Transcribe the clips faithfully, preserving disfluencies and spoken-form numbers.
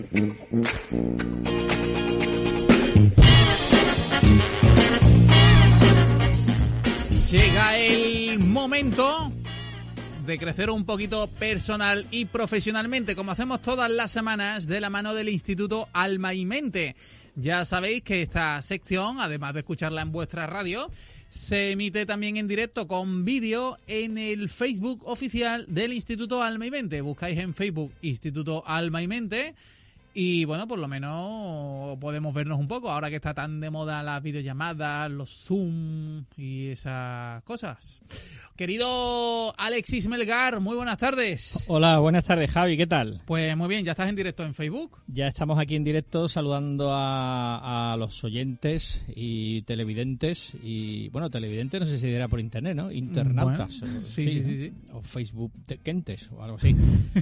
Llega el momento de crecer un poquito personal y profesionalmente, como hacemos todas las semanas, de la mano del Instituto Alma y Mente. Ya sabéis que esta sección, además de escucharla en vuestra radio, se emite también en directo con vídeo en el Facebook oficial del Instituto Alma y Mente. Buscáis en Facebook Instituto Alma y Mente y, bueno, por lo menos podemos vernos un poco, ahora que está tan de moda las videollamadas, los Zoom y esas cosas. Querido Alexis Melgar, muy buenas tardes. Hola, buenas tardes, Javi, ¿qué tal? Pues muy bien, ¿ya estás en directo en Facebook? Ya estamos aquí en directo saludando a, a los oyentes y televidentes y, bueno, televidentes no sé si era por internet, ¿no? Internautas. Bueno, o, sí, sí, sí, sí. O Facebook quentes o algo así.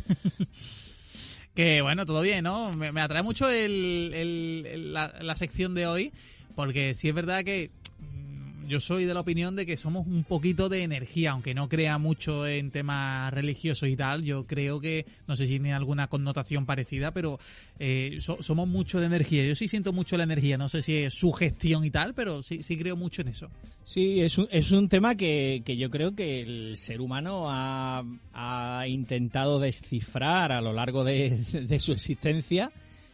Que bueno, todo bien, ¿no? Me, me atrae mucho el, el, el, la, la sección de hoy, porque sí es verdad que yo soy de la opinión de que somos un poquito de energía, aunque no crea mucho en temas religiosos y tal. Yo creo que, no sé si tiene alguna connotación parecida, pero eh, so, somos mucho de energía. Yo sí siento mucho la energía, no sé si es sugestión y tal, pero sí, sí creo mucho en eso. Sí, es un, es un tema que, que yo creo que el ser humano ha, ha intentado descifrar a lo largo de, de su existencia.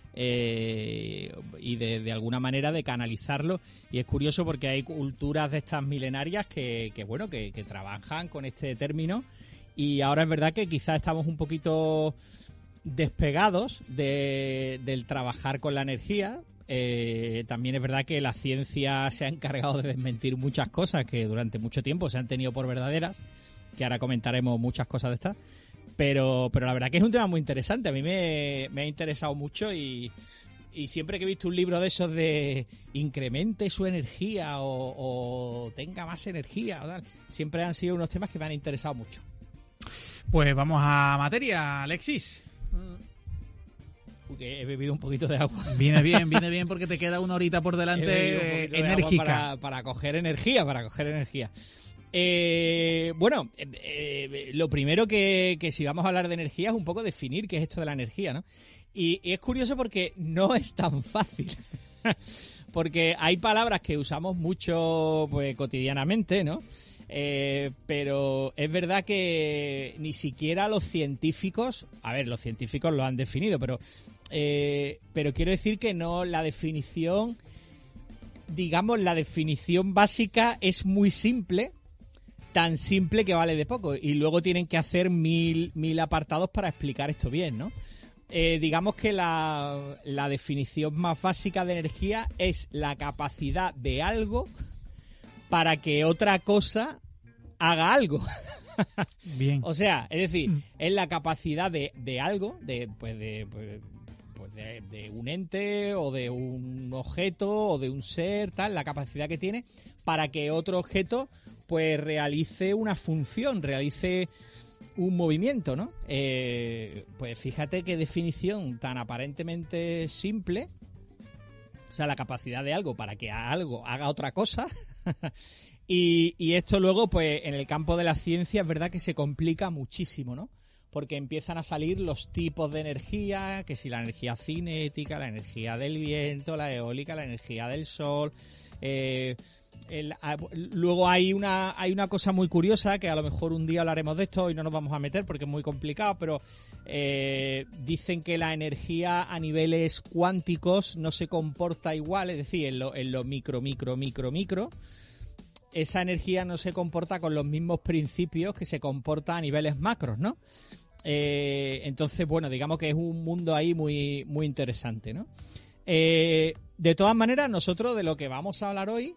Eh, y de, de alguna manera de canalizarlo, y es curioso porque hay culturas de estas milenarias que, que bueno, que, que trabajan con este término, y ahora es verdad que quizás estamos un poquito despegados de, del trabajar con la energía. Eh, también es verdad que la ciencia se ha encargado de desmentir muchas cosas que durante mucho tiempo se han tenido por verdaderas, que ahora comentaremos muchas cosas de estas. Pero, pero la verdad que es un tema muy interesante. A mí me, me ha interesado mucho y, y siempre que he visto un libro de esos de incremente su energía o, o tenga más energía o tal, siempre han sido unos temas que me han interesado mucho. Pues vamos a materia, Alexis. Porque he bebido un poquito de agua. Viene bien, viene bien porque te queda una horita por delante enérgica. Para, para coger energía, para coger energía. Eh, bueno, eh, eh, lo primero que, que si vamos a hablar de energía es un poco definir qué es esto de la energía, ¿no? Y, y es curioso porque no es tan fácil. Porque hay palabras que usamos mucho pues cotidianamente, ¿no? Eh, pero es verdad que ni siquiera los científicos, a ver, los científicos lo han definido, pero, eh, pero quiero decir que no, la definición, digamos, la definición básica es muy simple. Tan simple que vale de poco, y luego tienen que hacer mil, mil apartados para explicar esto bien, ¿no? Eh, digamos que la, la definición más básica de energía es la capacidad de algo para que otra cosa haga algo. Bien. O sea, es decir, es la capacidad de, de algo, de pues de pues, pues de, de un ente o de un objeto o de un ser, tal, la capacidad que tiene para que otro objeto pues realice una función, realice un movimiento, ¿no? Eh, pues fíjate qué definición tan aparentemente simple, o sea, la capacidad de algo para que algo haga otra cosa. y, y esto luego, pues en el campo de la ciencia es verdad que se complica muchísimo, ¿no? Porque empiezan a salir los tipos de energía, que si la energía cinética, la energía del viento, la eólica, la energía del sol. Eh, el, a, luego hay una hay una cosa muy curiosa, que a lo mejor un día hablaremos de esto y no nos vamos a meter porque es muy complicado, pero eh, dicen que la energía a niveles cuánticos no se comporta igual, es decir, en lo, en lo micro, micro, micro, micro. Esa energía no se comporta con los mismos principios que se comporta a niveles macros, ¿no? Eh, entonces, bueno, digamos que es un mundo ahí muy, muy interesante, ¿no? Eh, de todas maneras, nosotros de lo que vamos a hablar hoy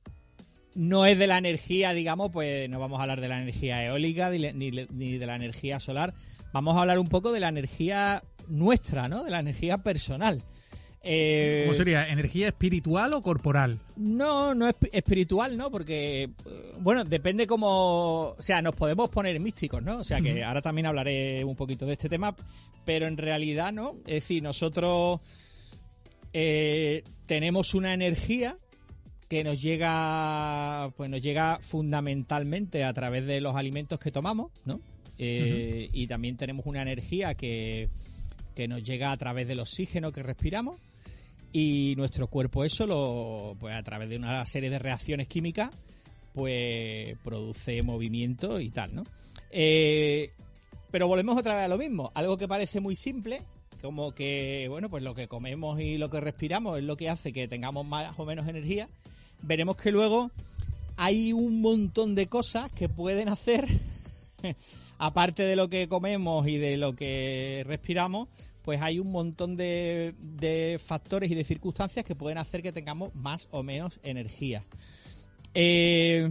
no es de la energía, digamos, pues no vamos a hablar de la energía eólica ni, ni, ni de la energía solar. Vamos a hablar un poco de la energía nuestra, ¿no? De la energía personal. Eh, ¿Cómo sería? ¿Energía espiritual o corporal? No, no es espiritual, ¿no? Porque, bueno, depende cómo... O sea, nos podemos poner místicos, ¿no? O sea, que uh-huh. ahora también hablaré un poquito de este tema, pero en realidad, ¿no? Es decir, nosotros eh, tenemos una energía que nos llega, pues nos llega fundamentalmente a través de los alimentos que tomamos, ¿no? Eh, uh-huh. Y también tenemos una energía que... que nos llega a través del oxígeno que respiramos, y nuestro cuerpo eso lo, pues a través de una serie de reacciones químicas, pues produce movimiento y tal, ¿no? Eh, pero volvemos otra vez a lo mismo, algo que parece muy simple, como que, bueno, pues lo que comemos y lo que respiramos es lo que hace que tengamos más o menos energía. Veremos que luego hay un montón de cosas que pueden hacer, aparte de lo que comemos y de lo que respiramos, pues hay un montón de, de factores y de circunstancias que pueden hacer que tengamos más o menos energía. Eh,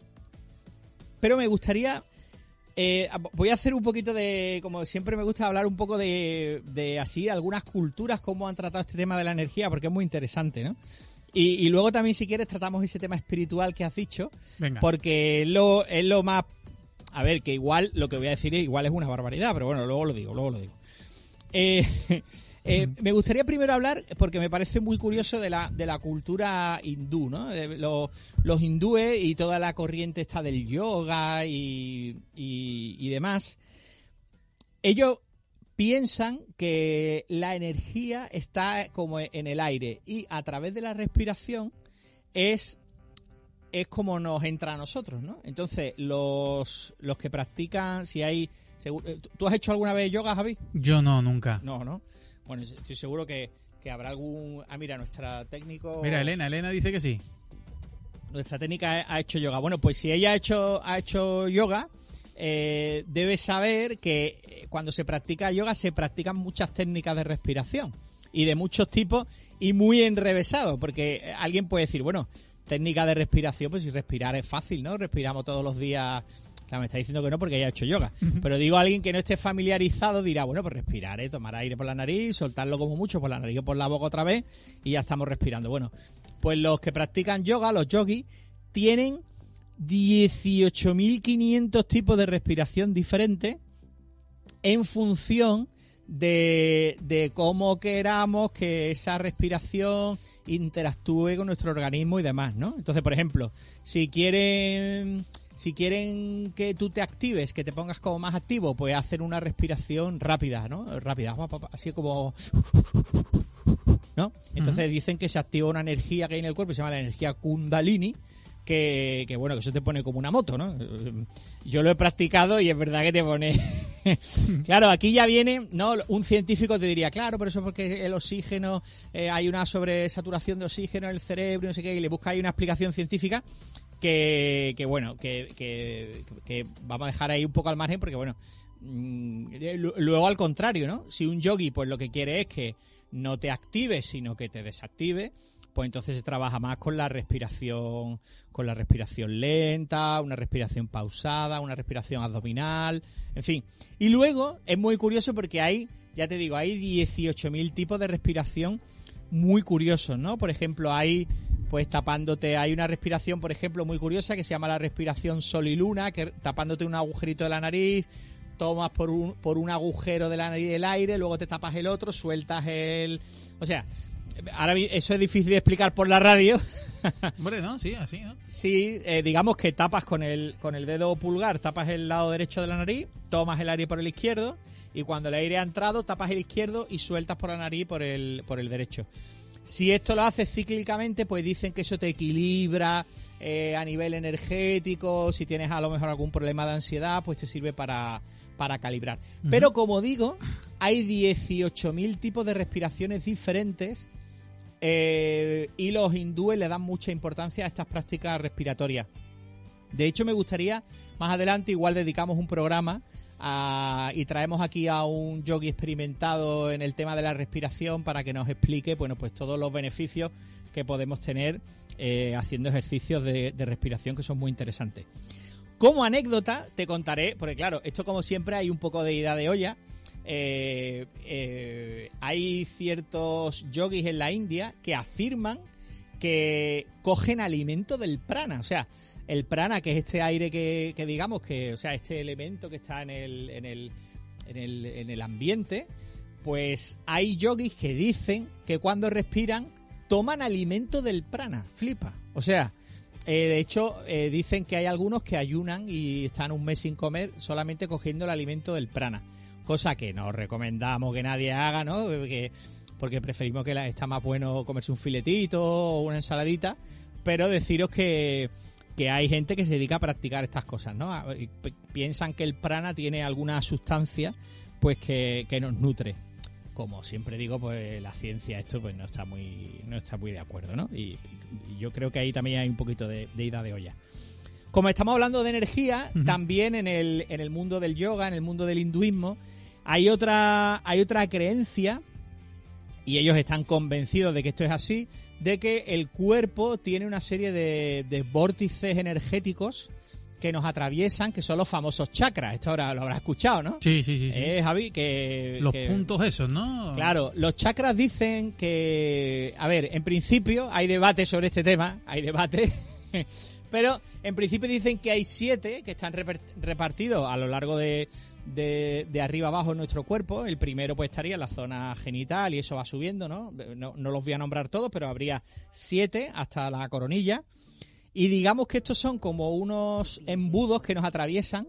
pero me gustaría... Eh, voy a hacer un poquito de, como siempre me gusta hablar un poco de, de así, algunas culturas, cómo han tratado este tema de la energía, porque es muy interesante, ¿no? Y, y luego también, si quieres, tratamos ese tema espiritual que has dicho. Venga. Porque es lo, es lo más... A ver, que igual, lo que voy a decir igual es una barbaridad, pero bueno, luego lo digo, luego lo digo. Eh, eh, me gustaría primero hablar, porque me parece muy curioso, de la, de la cultura hindú, ¿no? Eh, los, los hindúes y toda la corriente esta del yoga y, y, y demás. Ellos piensan que la energía está como en el aire y a través de la respiración es, es como nos entra a nosotros, ¿no? Entonces, los, los que practican, si hay... ¿Tú has hecho alguna vez yoga, Javi? Yo no, nunca. No, ¿no? Bueno, estoy seguro que, que habrá algún... Ah, mira, nuestra técnico... Mira, Elena, Elena dice que sí. Nuestra técnica ha hecho yoga. Bueno, pues si ella ha hecho, ha hecho yoga, eh, debe saber que cuando se practica yoga se practican muchas técnicas de respiración y de muchos tipos y muy enrevesado, porque alguien puede decir, bueno, técnica de respiración, pues si respirar es fácil, ¿no? Respiramos todos los días... Claro, me está diciendo que no porque ella ha hecho yoga. Uh-huh. Pero digo, alguien que no esté familiarizado dirá, bueno, pues respirar, ¿eh? Tomar aire por la nariz, soltarlo como mucho por la nariz o por la boca otra vez y ya estamos respirando. Bueno, pues los que practican yoga, los yogis, tienen dieciocho mil quinientos tipos de respiración diferentes en función de, de cómo queramos que esa respiración interactúe con nuestro organismo y demás, ¿no? Entonces, por ejemplo, si quieren... Si quieren que tú te actives, que te pongas como más activo, pues hacen una respiración rápida, ¿no? Rápida, así como... ¿no? Entonces uh-huh. dicen que se activa una energía que hay en el cuerpo, se llama la energía Kundalini, que, que bueno, que eso te pone como una moto, ¿no? Yo lo he practicado y es verdad que te pone... Claro, aquí ya viene, ¿no? Un científico te diría, claro, pero eso es porque el oxígeno, eh, hay una sobresaturación de oxígeno en el cerebro, no sé qué, y le busca ahí una explicación científica... Que, que bueno, que, que, que vamos a dejar ahí un poco al margen porque, bueno, mmm, luego al contrario, ¿no? Si un yogi, pues lo que quiere es que no te actives, sino que te desactive, pues entonces se trabaja más con la respiración, con la respiración lenta, una respiración pausada, una respiración abdominal, en fin. Y luego es muy curioso porque hay, ya te digo, hay dieciocho mil tipos de respiración muy curiosos, ¿no? Por ejemplo, hay... pues tapándote, hay una respiración, por ejemplo, muy curiosa que se llama la respiración sol y luna, que tapándote un agujerito de la nariz, tomas por un, por un agujero de la nariz el aire, luego te tapas el otro, sueltas el... O sea, ahora eso es difícil de explicar por la radio. Hombre, no, sí, así, ¿no? Sí, eh, digamos que tapas con el, con el dedo pulgar, tapas el lado derecho de la nariz, tomas el aire por el izquierdo y cuando el aire ha entrado, tapas el izquierdo y sueltas por la nariz por el, por el derecho. Si esto lo haces cíclicamente, pues dicen que eso te equilibra eh, a nivel energético. Si tienes a lo mejor algún problema de ansiedad, pues te sirve para, para calibrar. Uh-huh. Pero como digo, hay dieciocho mil tipos de respiraciones diferentes eh, y los hindúes le dan mucha importancia a estas prácticas respiratorias. De hecho, me gustaría, más adelante, igual dedicamos un programa A, y traemos aquí a un yogi experimentado en el tema de la respiración para que nos explique, bueno, pues todos los beneficios que podemos tener eh, haciendo ejercicios de, de respiración que son muy interesantes. Como anécdota te contaré, porque claro, esto como siempre hay un poco de ida de olla. Eh, eh, hay ciertos yogis en la India que afirman que cogen alimento del prana, o sea, el prana, que es este aire que, que digamos que, o sea, este elemento que está en el, en el, en el, en el ambiente, pues hay yogis que dicen que cuando respiran toman alimento del prana, flipa. O sea, Eh, de hecho, eh, dicen que hay algunos que ayunan y están un mes sin comer solamente cogiendo el alimento del prana. Cosa que no recomendamos que nadie haga, ¿no? Porque, porque preferimos que la, está más bueno comerse un filetito o una ensaladita. Pero deciros que, que hay gente que se dedica a practicar estas cosas, ¿no? Piensan que el prana tiene alguna sustancia pues que, que nos nutre. Como siempre digo, pues la ciencia esto pues no está muy no está muy de acuerdo, ¿no? Y, y yo creo que ahí también hay un poquito de, de ida de olla. Como estamos hablando de energía, uh-huh. también en el en el mundo del yoga, en el mundo del hinduismo, hay otra hay otra creencia, y ellos están convencidos de que esto es así, de que el cuerpo tiene una serie de, de vórtices energéticos que nos atraviesan, que son los famosos chakras. Esto ahora lo habrás escuchado, ¿no? Sí, sí, sí. sí. Eh, Javi, que... Los que, puntos esos, ¿no? Claro, los chakras dicen que... A ver, en principio hay debate sobre este tema, hay debate, pero en principio dicen que hay siete que están repartidos a lo largo de, de, de arriba abajo en nuestro cuerpo. El primero pues estaría en la zona genital y eso va subiendo, ¿no? No, no los voy a nombrar todos, pero habría siete hasta la coronilla. Y digamos que estos son como unos embudos que nos atraviesan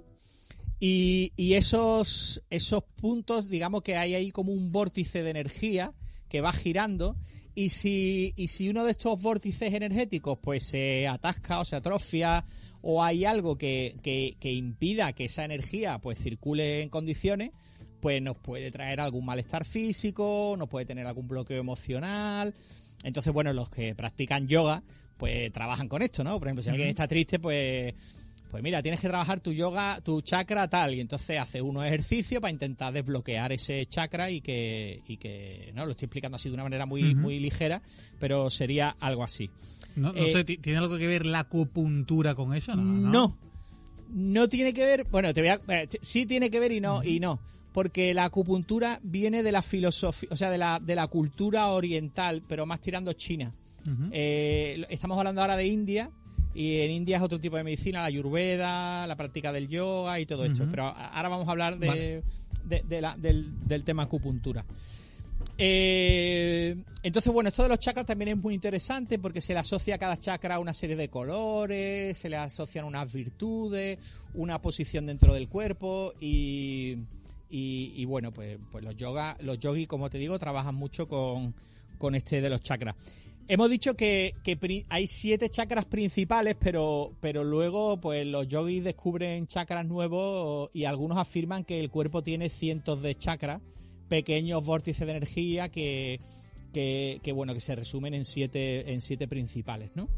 y, y esos, esos puntos, digamos que hay ahí como un vórtice de energía que va girando y si, y si uno de estos vórtices energéticos pues se atasca o se atrofia o hay algo que, que, que impida que esa energía pues circule en condiciones, pues nos puede traer algún malestar físico, nos puede tener algún bloqueo emocional. Entonces, bueno, los que practican yoga pues trabajan con esto, ¿no? Por ejemplo, si uh-huh. alguien está triste, pues pues mira, tienes que trabajar tu yoga, tu chakra tal, y entonces hace unos ejercicios para intentar desbloquear ese chakra y que y que no lo estoy explicando así de una manera muy uh-huh. muy ligera, pero sería algo así. No, no eh, sé, ¿tiene algo que ver la acupuntura con eso? No, no, no, no tiene que ver. Bueno, te voy a, eh, sí tiene que ver y no uh-huh. y no. Porque la acupuntura viene de la filosofía, o sea, de la, de la cultura oriental, pero más tirando China. Uh-huh. Eh, estamos hablando ahora de India, y en India es otro tipo de medicina, la ayurveda, la práctica del yoga y todo uh-huh. esto. Pero ahora vamos a hablar de, vale. de, de la, del, del tema acupuntura. Eh, entonces, bueno, esto de los chakras también es muy interesante porque se le asocia a cada chakra una serie de colores, se le asocian unas virtudes, una posición dentro del cuerpo y... Y, y bueno, pues, pues los yoga, los yogis, como te digo, trabajan mucho con, con este de los chakras. Hemos dicho que, que pri- hay siete chakras principales, pero, pero luego pues los yogis descubren chakras nuevos y algunos afirman que el cuerpo tiene cientos de chakras, pequeños vórtices de energía que, que, que bueno, que se resumen en siete, en siete principales, ¿no?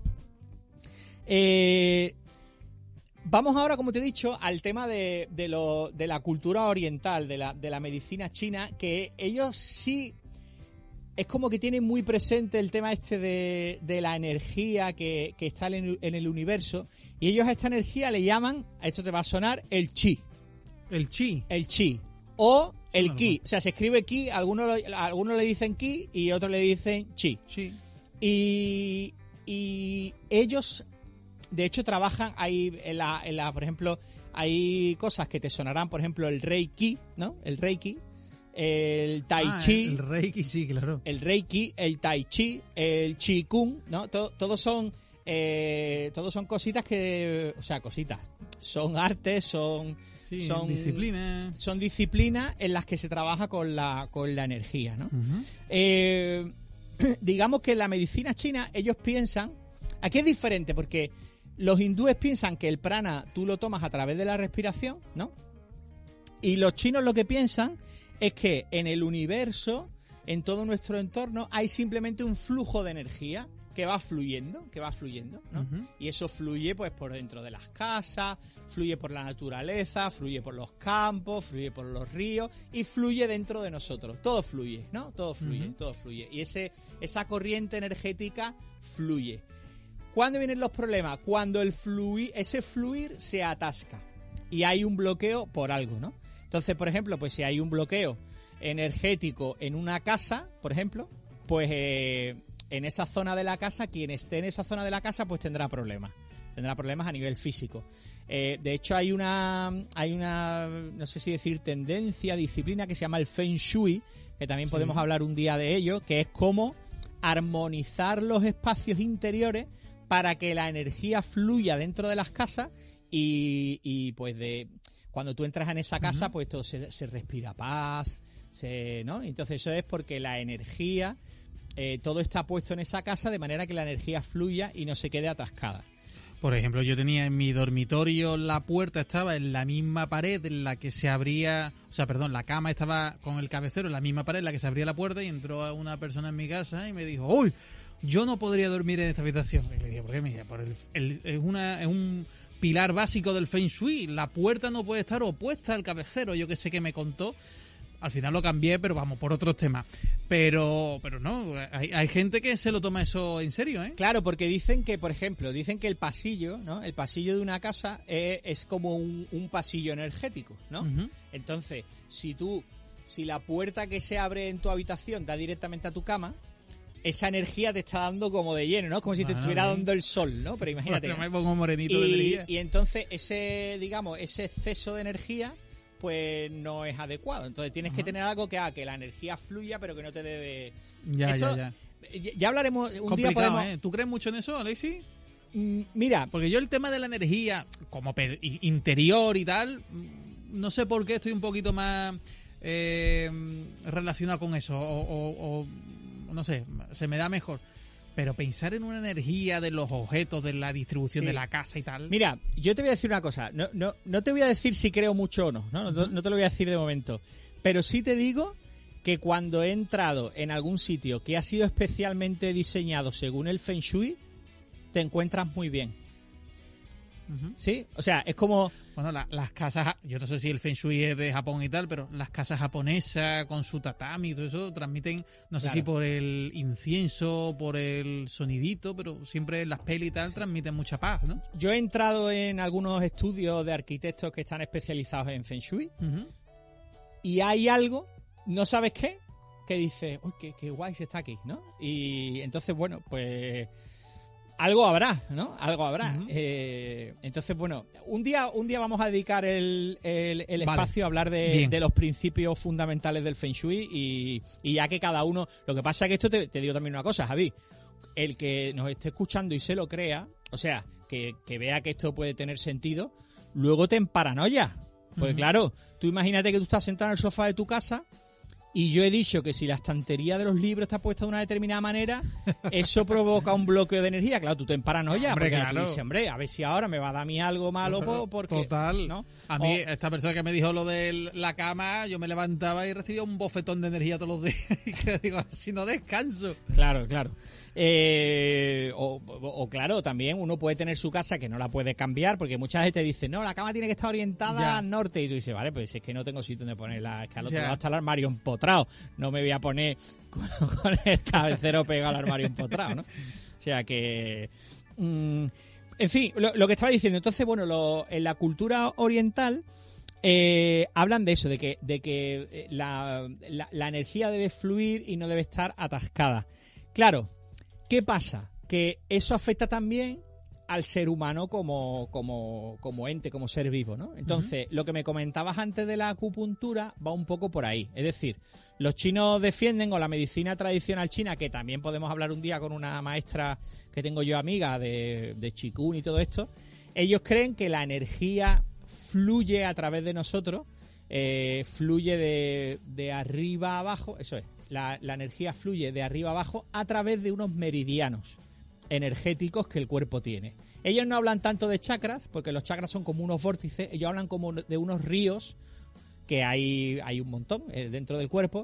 Eh... Vamos ahora, como te he dicho, al tema de, de, lo, de la cultura oriental, de la, de la medicina china, que ellos sí es como que tienen muy presente el tema este de, de la energía que, que está en, en el universo, y ellos a esta energía le llaman, a esto te va a sonar, el chi. ¿El chi? El chi. O el ki. O sea, se escribe ki, algunos, algunos le dicen ki y otros le dicen chi. Sí. Y, y ellos... De hecho, trabajan, hay en la, en la, por ejemplo, hay cosas que te sonarán, por ejemplo, el Reiki, ¿no? El Reiki, el Tai ah, Chi. El Reiki, sí, claro. El Reiki, el Tai Chi, el Chi Kung, ¿no? Todo, todos son, eh, todos son cositas que, o sea, cositas, son artes, son, sí, son disciplinas, son disciplinas en las que se trabaja con la, con la energía, ¿no? Uh-huh. Eh, digamos que en la medicina china ellos piensan, aquí es diferente porque los hindúes piensan que el prana tú lo tomas a través de la respiración, ¿no? Y los chinos lo que piensan es que en el universo, en todo nuestro entorno, hay simplemente un flujo de energía que va fluyendo, que va fluyendo, ¿no? Uh-huh. Y eso fluye pues por dentro de las casas, fluye por la naturaleza, fluye por los campos, fluye por los ríos y fluye dentro de nosotros. Todo fluye, ¿no? Todo fluye, uh-huh. todo fluye. Y ese esa corriente energética fluye. ¿Cuándo vienen los problemas? Cuando el fluir, ese fluir se atasca y hay un bloqueo por algo, ¿no? Entonces, por ejemplo, pues si hay un bloqueo energético en una casa, por ejemplo, pues eh, en esa zona de la casa, quien esté en esa zona de la casa, pues tendrá problemas. Tendrá problemas a nivel físico. Eh, de hecho, hay una, hay una, no sé si decir tendencia, disciplina que se llama el Feng Shui, que también sí. podemos hablar un día de ello, que es cómo armonizar los espacios interiores para que la energía fluya dentro de las casas y, y pues de cuando tú entras en esa casa, uh-huh. pues todo se, se respira paz, se, ¿no? Entonces eso es porque la energía, eh, todo está puesto en esa casa de manera que la energía fluya y no se quede atascada. Por ejemplo, yo tenía en mi dormitorio, la puerta estaba en la misma pared en la que se abría, o sea, perdón, la cama estaba con el cabecero en la misma pared en la que se abría la puerta, y entró una persona en mi casa y me dijo, ¡uy! Yo no podría dormir en esta habitación. Y le dije, ¿por qué? Me dije, por el, el, es, una, es un pilar básico del Feng Shui. La puerta no puede estar opuesta al cabecero. Yo que sé que me contó. Al final lo cambié, pero vamos, por otros temas. Pero pero no, hay, hay gente que se lo toma eso en serio, ¿eh? Claro, porque dicen que, por ejemplo, dicen que el pasillo, ¿no? El pasillo de una casa es, es como un, un pasillo energético, ¿no? Uh-huh. Entonces, si tú, si la puerta que se abre en tu habitación da directamente a tu cama, esa energía te está dando como de lleno, ¿no? Como si te bueno, estuviera bien. dando el sol, ¿no? Pero imagínate. Bueno, me pongo morenito y, de energía. Y entonces ese, digamos, ese exceso de energía pues no es adecuado. Entonces tienes uh-huh. que tener algo que haga que la energía fluya, pero que no te dé... Ya, Esto, ya, ya. Ya hablaremos... Un Complicado, día podemos... ¿eh? ¿Tú crees mucho en eso, Alexis? Mm, mira... Porque yo el tema de la energía, como per- interior y tal, no sé por qué estoy un poquito más eh, relacionado con eso. O, o, o, no sé, se me da mejor. Pero pensar en una energía de los objetos, de la distribución sí. de la casa y tal... Mira, yo te voy a decir una cosa. No, no, no te voy a decir si creo mucho o no, ¿no? No, no te lo voy a decir de momento. Pero sí te digo que cuando he entrado en algún sitio que ha sido especialmente diseñado según el Feng Shui, te encuentras muy bien. Uh-huh. ¿Sí? O sea, es como... Bueno, la, las casas... Yo no sé si el Feng Shui es de Japón y tal, pero las casas japonesas con su tatami y todo eso transmiten, no sé claro. si por el incienso, por el sonidito, pero siempre las pelis y tal sí. transmiten mucha paz, ¿no? Yo he entrado en algunos estudios de arquitectos que están especializados en Feng Shui uh-huh. y hay algo, no sabes qué, que dices, uy, qué, qué guay se está aquí, ¿no? Y entonces, bueno, pues... Algo habrá, ¿no? Algo habrá. Uh-huh. Eh, entonces, bueno, un día un día vamos a dedicar el, el, el vale. espacio a hablar de, de los principios fundamentales del Feng Shui y, y ya que cada uno... Lo que pasa es que esto te, te digo también una cosa, Javi. El que nos esté escuchando y se lo crea, o sea, que, que vea que esto puede tener sentido, luego te emparanoia. Pues uh-huh. claro, tú imagínate que tú estás sentado en el sofá de tu casa y yo he dicho que si la estantería de los libros está puesta de una determinada manera, eso provoca un bloqueo de energía. Claro, tú te emparanoia, hombre, porque claro. tú dices, hombre, a ver si ahora me va a dar a mí algo malo por, porque... Total. ¿no? A mí, o, esta persona que me dijo lo de la cama, yo me levantaba y recibía un bofetón de energía todos los días. Y que digo, si no descanso. Claro, claro. Eh, o, o, o claro, también uno puede tener su casa que no la puede cambiar, porque mucha gente dice, no, la cama tiene que estar orientada ya. al norte. Y tú dices, vale, pues es que no tengo sitio donde ponerla. Es que al otro ya. lado está el armario empotrado. No me voy a poner con, con el cabecero pegado al armario empotrado, ¿no? O sea que... Mmm, en fin, lo, lo que estaba diciendo. Entonces, bueno, lo, en la cultura oriental eh, hablan de eso, de que, de que la, la, la energía debe fluir y no debe estar atascada. Claro, ¿qué pasa? Que eso afecta también al ser humano como, como, como ente, como ser vivo, ¿no? Entonces, uh-huh. lo que me comentabas antes de la acupuntura va un poco por ahí. Es decir, los chinos defienden, o la medicina tradicional china, que también podemos hablar un día con una maestra que tengo yo amiga de, de Qigong y todo esto, ellos creen que la energía fluye a través de nosotros, eh, fluye de, de arriba a abajo, eso es, la, la energía fluye de arriba a abajo a través de unos meridianos energéticos que el cuerpo tiene. Ellos no hablan tanto de chakras, porque los chakras son como unos vórtices, ellos hablan como de unos ríos, que hay, hay un montón eh, dentro del cuerpo,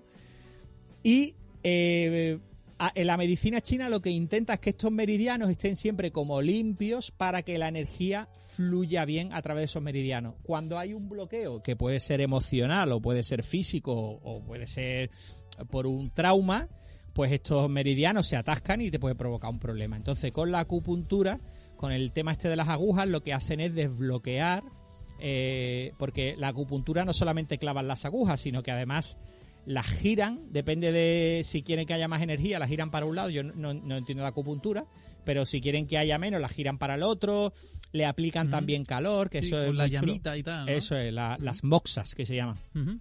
y eh, a, en la medicina china lo que intenta es que estos meridianos estén siempre como limpios para que la energía fluya bien a través de esos meridianos. Cuando hay un bloqueo, que puede ser emocional, o puede ser físico, o puede ser por un trauma, pues estos meridianos se atascan y te puede provocar un problema. Entonces, con la acupuntura, con el tema este de las agujas, lo que hacen es desbloquear, eh, porque la acupuntura no solamente clavan las agujas, sino que además las giran, depende de si quieren que haya más energía, las giran para un lado. Yo no, no entiendo de acupuntura, pero si quieren que haya menos, las giran para el otro, le aplican uh-huh. también calor, que sí, eso es la muy llamita chulo. Y tal, ¿no? Eso es, la, uh-huh. las moxas que se llaman. Uh-huh.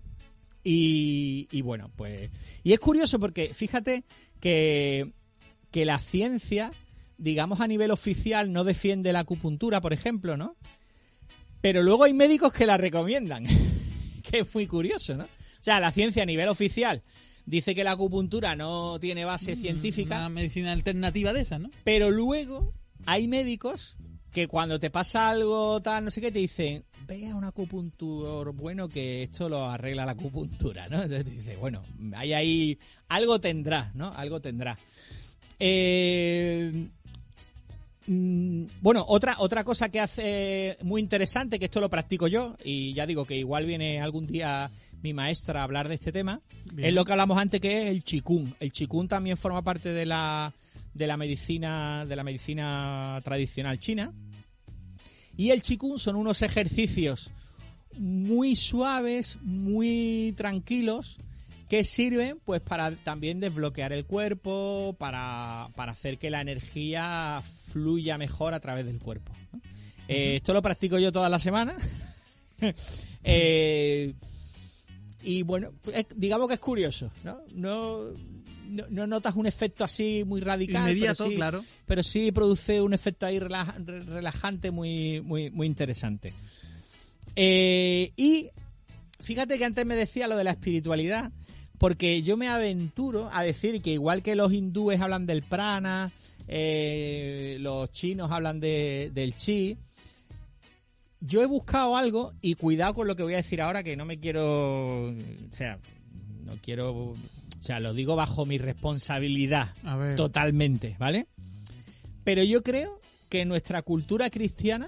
Y, y bueno, pues... Y es curioso porque fíjate que, que la ciencia digamos a nivel oficial, no defiende la acupuntura, por ejemplo, ¿no? Pero luego hay médicos que la recomiendan, que es muy curioso, ¿no? O sea, la ciencia a nivel oficial dice que la acupuntura no tiene base científica. Una medicina alternativa de esas, ¿no? Pero luego hay médicos que cuando te pasa algo tal, no sé qué, te dicen, ve a un acupuntor bueno que esto lo arregla la acupuntura, ¿no? Entonces te dices, bueno, hay ahí, algo tendrá, ¿no? Algo tendrá. Eh, mm, bueno, otra, otra cosa que hace muy interesante, que esto lo practico yo, y ya digo que igual viene algún día mi maestra a hablar de este tema, bien, es lo que hablamos antes, que es el Qigong. El Qigong también forma parte de la... de la medicina de la medicina tradicional china, y el Qigong son unos ejercicios muy suaves, muy tranquilos, que sirven pues para también desbloquear el cuerpo, para, para hacer que la energía fluya mejor a través del cuerpo, ¿no? Uh-huh. eh, esto lo practico yo toda la semana. eh, y bueno, es, digamos que es curioso, ¿no? No No, no notas un efecto así muy radical, inmediato, pero sí, claro, pero sí produce un efecto ahí relaja, relajante muy, muy, muy interesante. Eh, y fíjate que antes me decía lo de la espiritualidad, porque yo me aventuro a decir que igual que los hindúes hablan del prana, eh, los chinos hablan de, del chi, yo he buscado algo, y cuidado con lo que voy a decir ahora, que no me quiero, o sea, no quiero... O sea, lo digo bajo mi responsabilidad, a ver, totalmente, ¿vale? Pero yo creo que en nuestra cultura cristiana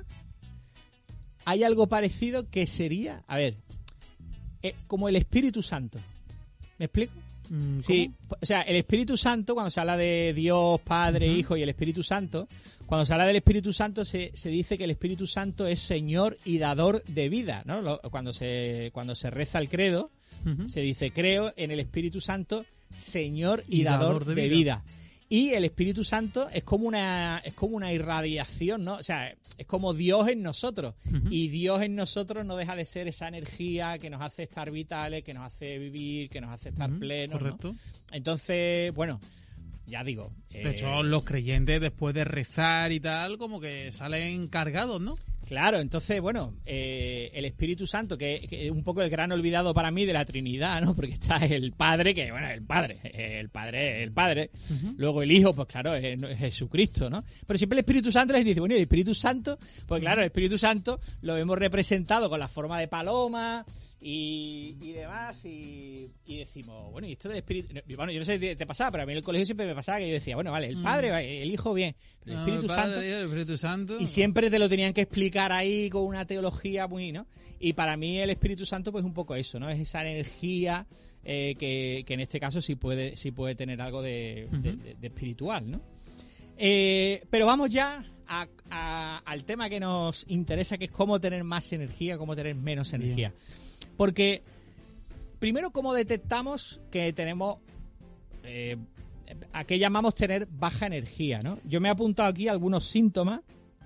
hay algo parecido que sería, a ver, eh, como el Espíritu Santo. ¿Me explico? ¿Cómo? Sí, o sea, el Espíritu Santo, cuando se habla de Dios, Padre, uh-huh, Hijo y el Espíritu Santo, cuando se habla del Espíritu Santo se, se dice que el Espíritu Santo es Señor y dador de vida, ¿no? Lo, cuando se cuando se reza el credo, uh-huh, se dice, creo en el Espíritu Santo, Señor y, y dador, dador de, de vida. vida. Y el Espíritu Santo es como una es como una irradiación, ¿no? O sea, es como Dios en nosotros. Uh-huh. Y Dios en nosotros no deja de ser esa energía que nos hace estar vitales, que nos hace vivir, que nos hace estar uh-huh, plenos, correcto, ¿no? Entonces, bueno, ya digo... De eh, hecho, los creyentes después de rezar y tal, como que salen cargados, ¿no? Claro, entonces, bueno, eh, el Espíritu Santo, que, que es un poco el gran olvidado para mí de la Trinidad, ¿no? Porque está el Padre, que, bueno, el Padre, el Padre, el Padre. Uh-huh. Luego el Hijo, pues claro, es, es Jesucristo, ¿no? Pero siempre el Espíritu Santo les dice, bueno, ¿y el Espíritu Santo? Pues claro, el Espíritu Santo lo hemos representado con la forma de paloma y, y demás, y, y decimos, bueno, y esto del Espíritu... Bueno, yo no sé si te pasaba, pero a mí en el colegio siempre me pasaba que yo decía, bueno, vale, el Padre, el Hijo, bien, pero el Espíritu, no, el Padre, Santo... el Espíritu Santo... Y siempre te lo tenían que explicar ahí con una teología muy, ¿no? Y para mí el Espíritu Santo pues un poco eso, ¿no? Es esa energía eh, que, que en este caso sí puede, sí puede tener algo de, uh-huh, de, de, de espiritual, ¿no? Eh, pero vamos ya a, a, al tema que nos interesa, que es cómo tener más energía, cómo tener menos energía. Bien. Porque, primero, ¿cómo detectamos que tenemos... Eh, a qué llamamos tener baja energía, ¿no? Yo me he apuntado aquí algunos síntomas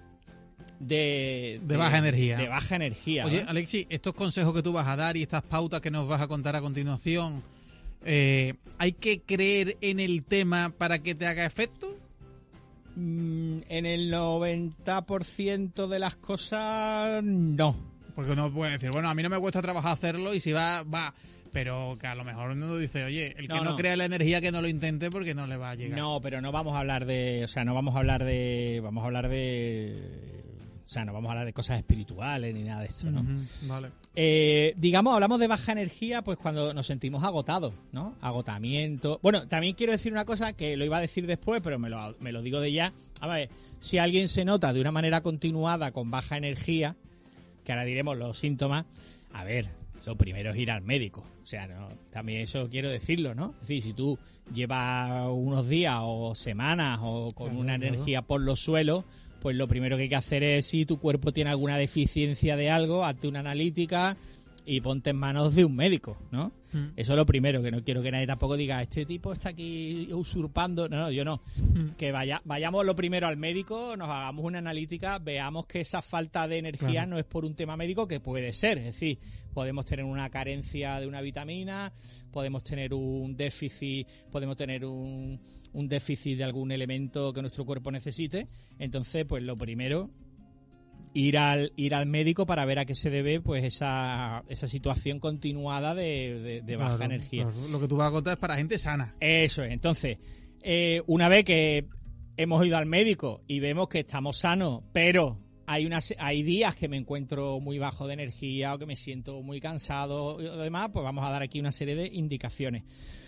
de, de, de baja energía. De baja energía. Oye, ¿no? Alexis, estos consejos que tú vas a dar y estas pautas que nos vas a contar a continuación, eh, ¿hay que creer en el tema para que te haga efecto? Mm, en el noventa por ciento de las cosas, no. Porque uno puede decir, bueno, a mí no me cuesta trabajar hacerlo y si va, va... Pero que a lo mejor uno dice, oye, el que no, no, no crea la energía que no lo intente porque no le va a llegar. No, pero no vamos a hablar de, o sea, no vamos a hablar de, vamos a hablar de, o sea, no vamos a hablar de cosas espirituales ni nada de eso, ¿no? Uh-huh, vale. Eh, digamos, hablamos de baja energía, pues cuando nos sentimos agotados, ¿no? Agotamiento. Bueno, también quiero decir una cosa que lo iba a decir después, pero me lo, me lo digo de ya. A ver, si alguien se nota de una manera continuada con baja energía, que ahora diremos los síntomas, a ver, lo primero es ir al médico. O sea, no, también eso quiero decirlo, ¿no? Es decir, si tú llevas unos días o semanas o con claro, una claro. energía por los suelos, pues lo primero que hay que hacer es, si tu cuerpo tiene alguna deficiencia de algo, hazte una analítica y ponte en manos de un médico, ¿no? Mm. Eso es lo primero, que no quiero que nadie tampoco diga, este tipo está aquí usurpando. No, no, yo no. Mm. Que vaya, vayamos lo primero al médico, nos hagamos una analítica, veamos que esa falta de energía Claro. no es por un tema médico, que puede ser. Es decir, podemos tener una carencia de una vitamina, podemos tener un déficit, podemos tener un, un déficit de algún elemento que nuestro cuerpo necesite. Entonces, pues lo primero, ir al ir al médico para ver a qué se debe pues esa, esa situación continuada de, de, de baja Claro, energía. claro. Lo que tú vas a contar es para gente sana. Eso es. Entonces, eh, una vez que hemos ido al médico y vemos que estamos sanos, pero hay unas hay días que me encuentro muy bajo de energía o que me siento muy cansado y lo demás, pues vamos a dar aquí una serie de indicaciones.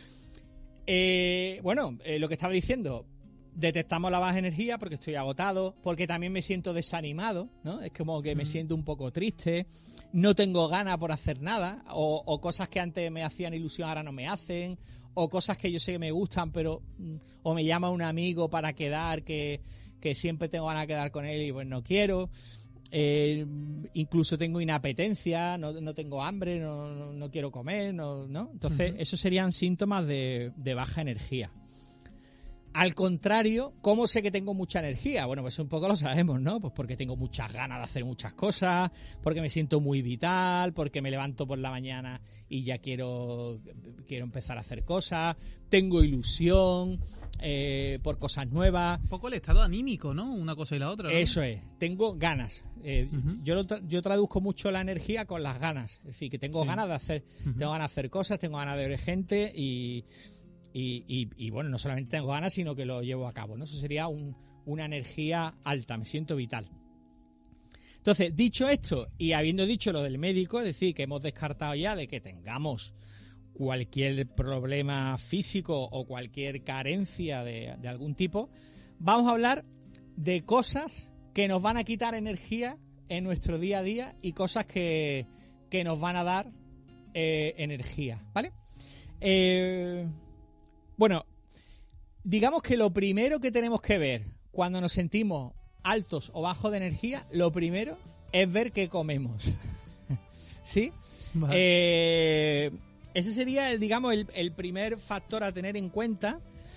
Eh, bueno, eh, lo que estaba diciendo, detectamos la baja energía porque estoy agotado, porque también me siento desanimado, ¿no? Es como que me Mm. siento un poco triste, no tengo ganas por hacer nada, o, o cosas que antes me hacían ilusión ahora no me hacen, o cosas que yo sé que me gustan, pero mm, o me llama un amigo para quedar, que, que siempre tengo ganas de quedar con él y pues no quiero. Eh, incluso tengo inapetencia, no, no tengo hambre, no, no, no quiero comer, no, ¿no? Entonces, Ujú. esos serían síntomas de, de baja energía. Al contrario, ¿cómo sé que tengo mucha energía? Bueno, pues un poco lo sabemos, ¿no? Pues porque tengo muchas ganas de hacer muchas cosas, porque me siento muy vital, porque me levanto por la mañana y ya quiero, quiero empezar a hacer cosas, tengo ilusión eh, por cosas nuevas. Un poco el estado anímico, ¿no? Una cosa y la otra, ¿no? Eso es, tengo ganas. Eh, Ujú. yo, lo tra- yo traduzco mucho la energía con las ganas. Es decir, que tengo Sí. ganas de hacer, Ujú. tengo ganas de hacer cosas, tengo ganas de ver gente y, y, y, y, bueno, no solamente tengo ganas, sino que lo llevo a cabo, ¿no? Eso sería un, una energía alta, me siento vital. Entonces, dicho esto, y habiendo dicho lo del médico, es decir, que hemos descartado ya de que tengamos cualquier problema físico o cualquier carencia de, de algún tipo, vamos a hablar de cosas que nos van a quitar energía en nuestro día a día y cosas que, que nos van a dar eh, energía, ¿vale? Eh, bueno, digamos que lo primero que tenemos que ver cuando nos sentimos altos o bajos de energía, lo primero es ver qué comemos. ¿Sí? Vale. Eh, ese sería, el, digamos, el, el primer factor a tener en cuenta.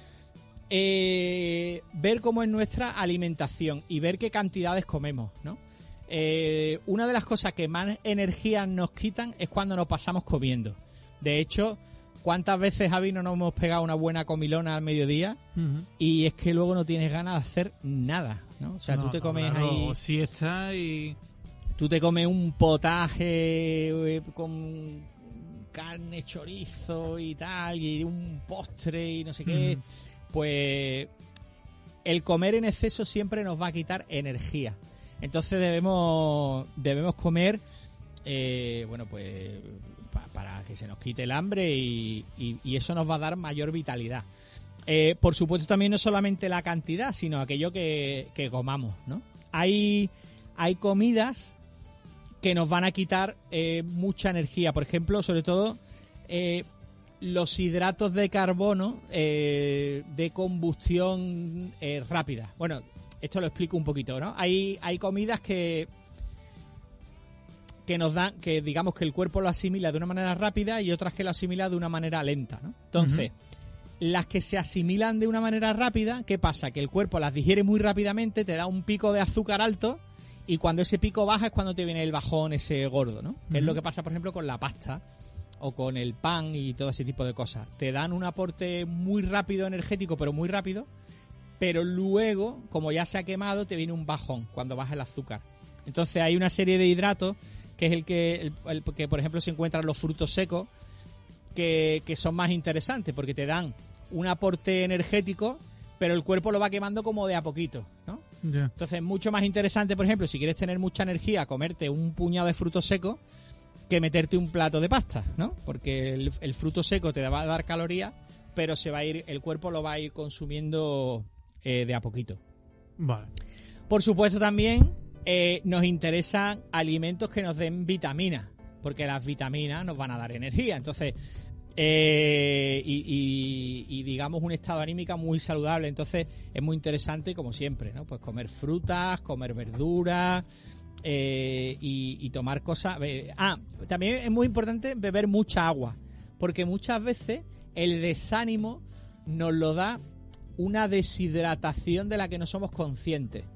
Eh, ver cómo es nuestra alimentación y ver qué cantidades comemos, ¿no? Eh, una de las cosas que más energía nos quitan es cuando nos pasamos comiendo. De hecho, ¿cuántas veces, Javi, no nos hemos pegado una buena comilona al mediodía? Ujú. Y es que luego no tienes ganas de hacer nada, ¿no? O sea, No, tú te no, comes claro, ahí... siesta y... Tú te comes un potaje eh, con carne, chorizo y tal, y un postre y no sé qué. Ujú. Pues el comer en exceso siempre nos va a quitar energía. Entonces debemos debemos comer, eh, bueno, pues pa- para que se nos quite el hambre y, y- y eso nos va a dar mayor vitalidad. Eh, por supuesto, también no solamente la cantidad, sino aquello que, que comamos, ¿no? Hay, hay comidas que nos van a quitar eh, mucha energía. Por ejemplo, sobre todo, eh, los hidratos de carbono eh, de combustión eh, rápida. Bueno, esto lo explico un poquito, ¿no? Hay, hay comidas que que nos dan, que digamos que el cuerpo lo asimila de una manera rápida y otras que lo asimila de una manera lenta, ¿no? Entonces, las que se asimilan de una manera rápida, ¿qué pasa? Que el cuerpo las digiere muy rápidamente, te da un pico de azúcar alto y cuando ese pico baja es cuando te viene el bajón ese gordo, ¿no? Que es Ujú. lo que pasa, por ejemplo, con la pasta o con el pan y todo ese tipo de cosas. Te dan un aporte muy rápido energético, pero muy rápido, pero luego, como ya se ha quemado, te viene un bajón cuando baja el azúcar. Entonces hay una serie de hidratos, que es el que, el, el que por ejemplo, se encuentran los frutos secos, que, que son más interesantes, porque te dan un aporte energético, pero el cuerpo lo va quemando como de a poquito, ¿no? Ya. Entonces es mucho más interesante, por ejemplo, si quieres tener mucha energía, comerte un puñado de frutos secos que meterte un plato de pasta, ¿no? Porque el, el fruto seco te va a dar calorías, pero se va a ir, el cuerpo lo va a ir consumiendo eh, de a poquito. Vale. Por supuesto, también eh, nos interesan alimentos que nos den vitaminas, porque las vitaminas nos van a dar energía. Entonces, eh, y, y- y digamos un estado anímico muy saludable. Entonces, es muy interesante, como siempre, ¿no? Pues comer frutas, comer verduras, eh, y, y tomar cosas... Eh, ah, también es muy importante beber mucha agua, porque muchas veces el desánimo nos lo da una deshidratación de la que no somos conscientes.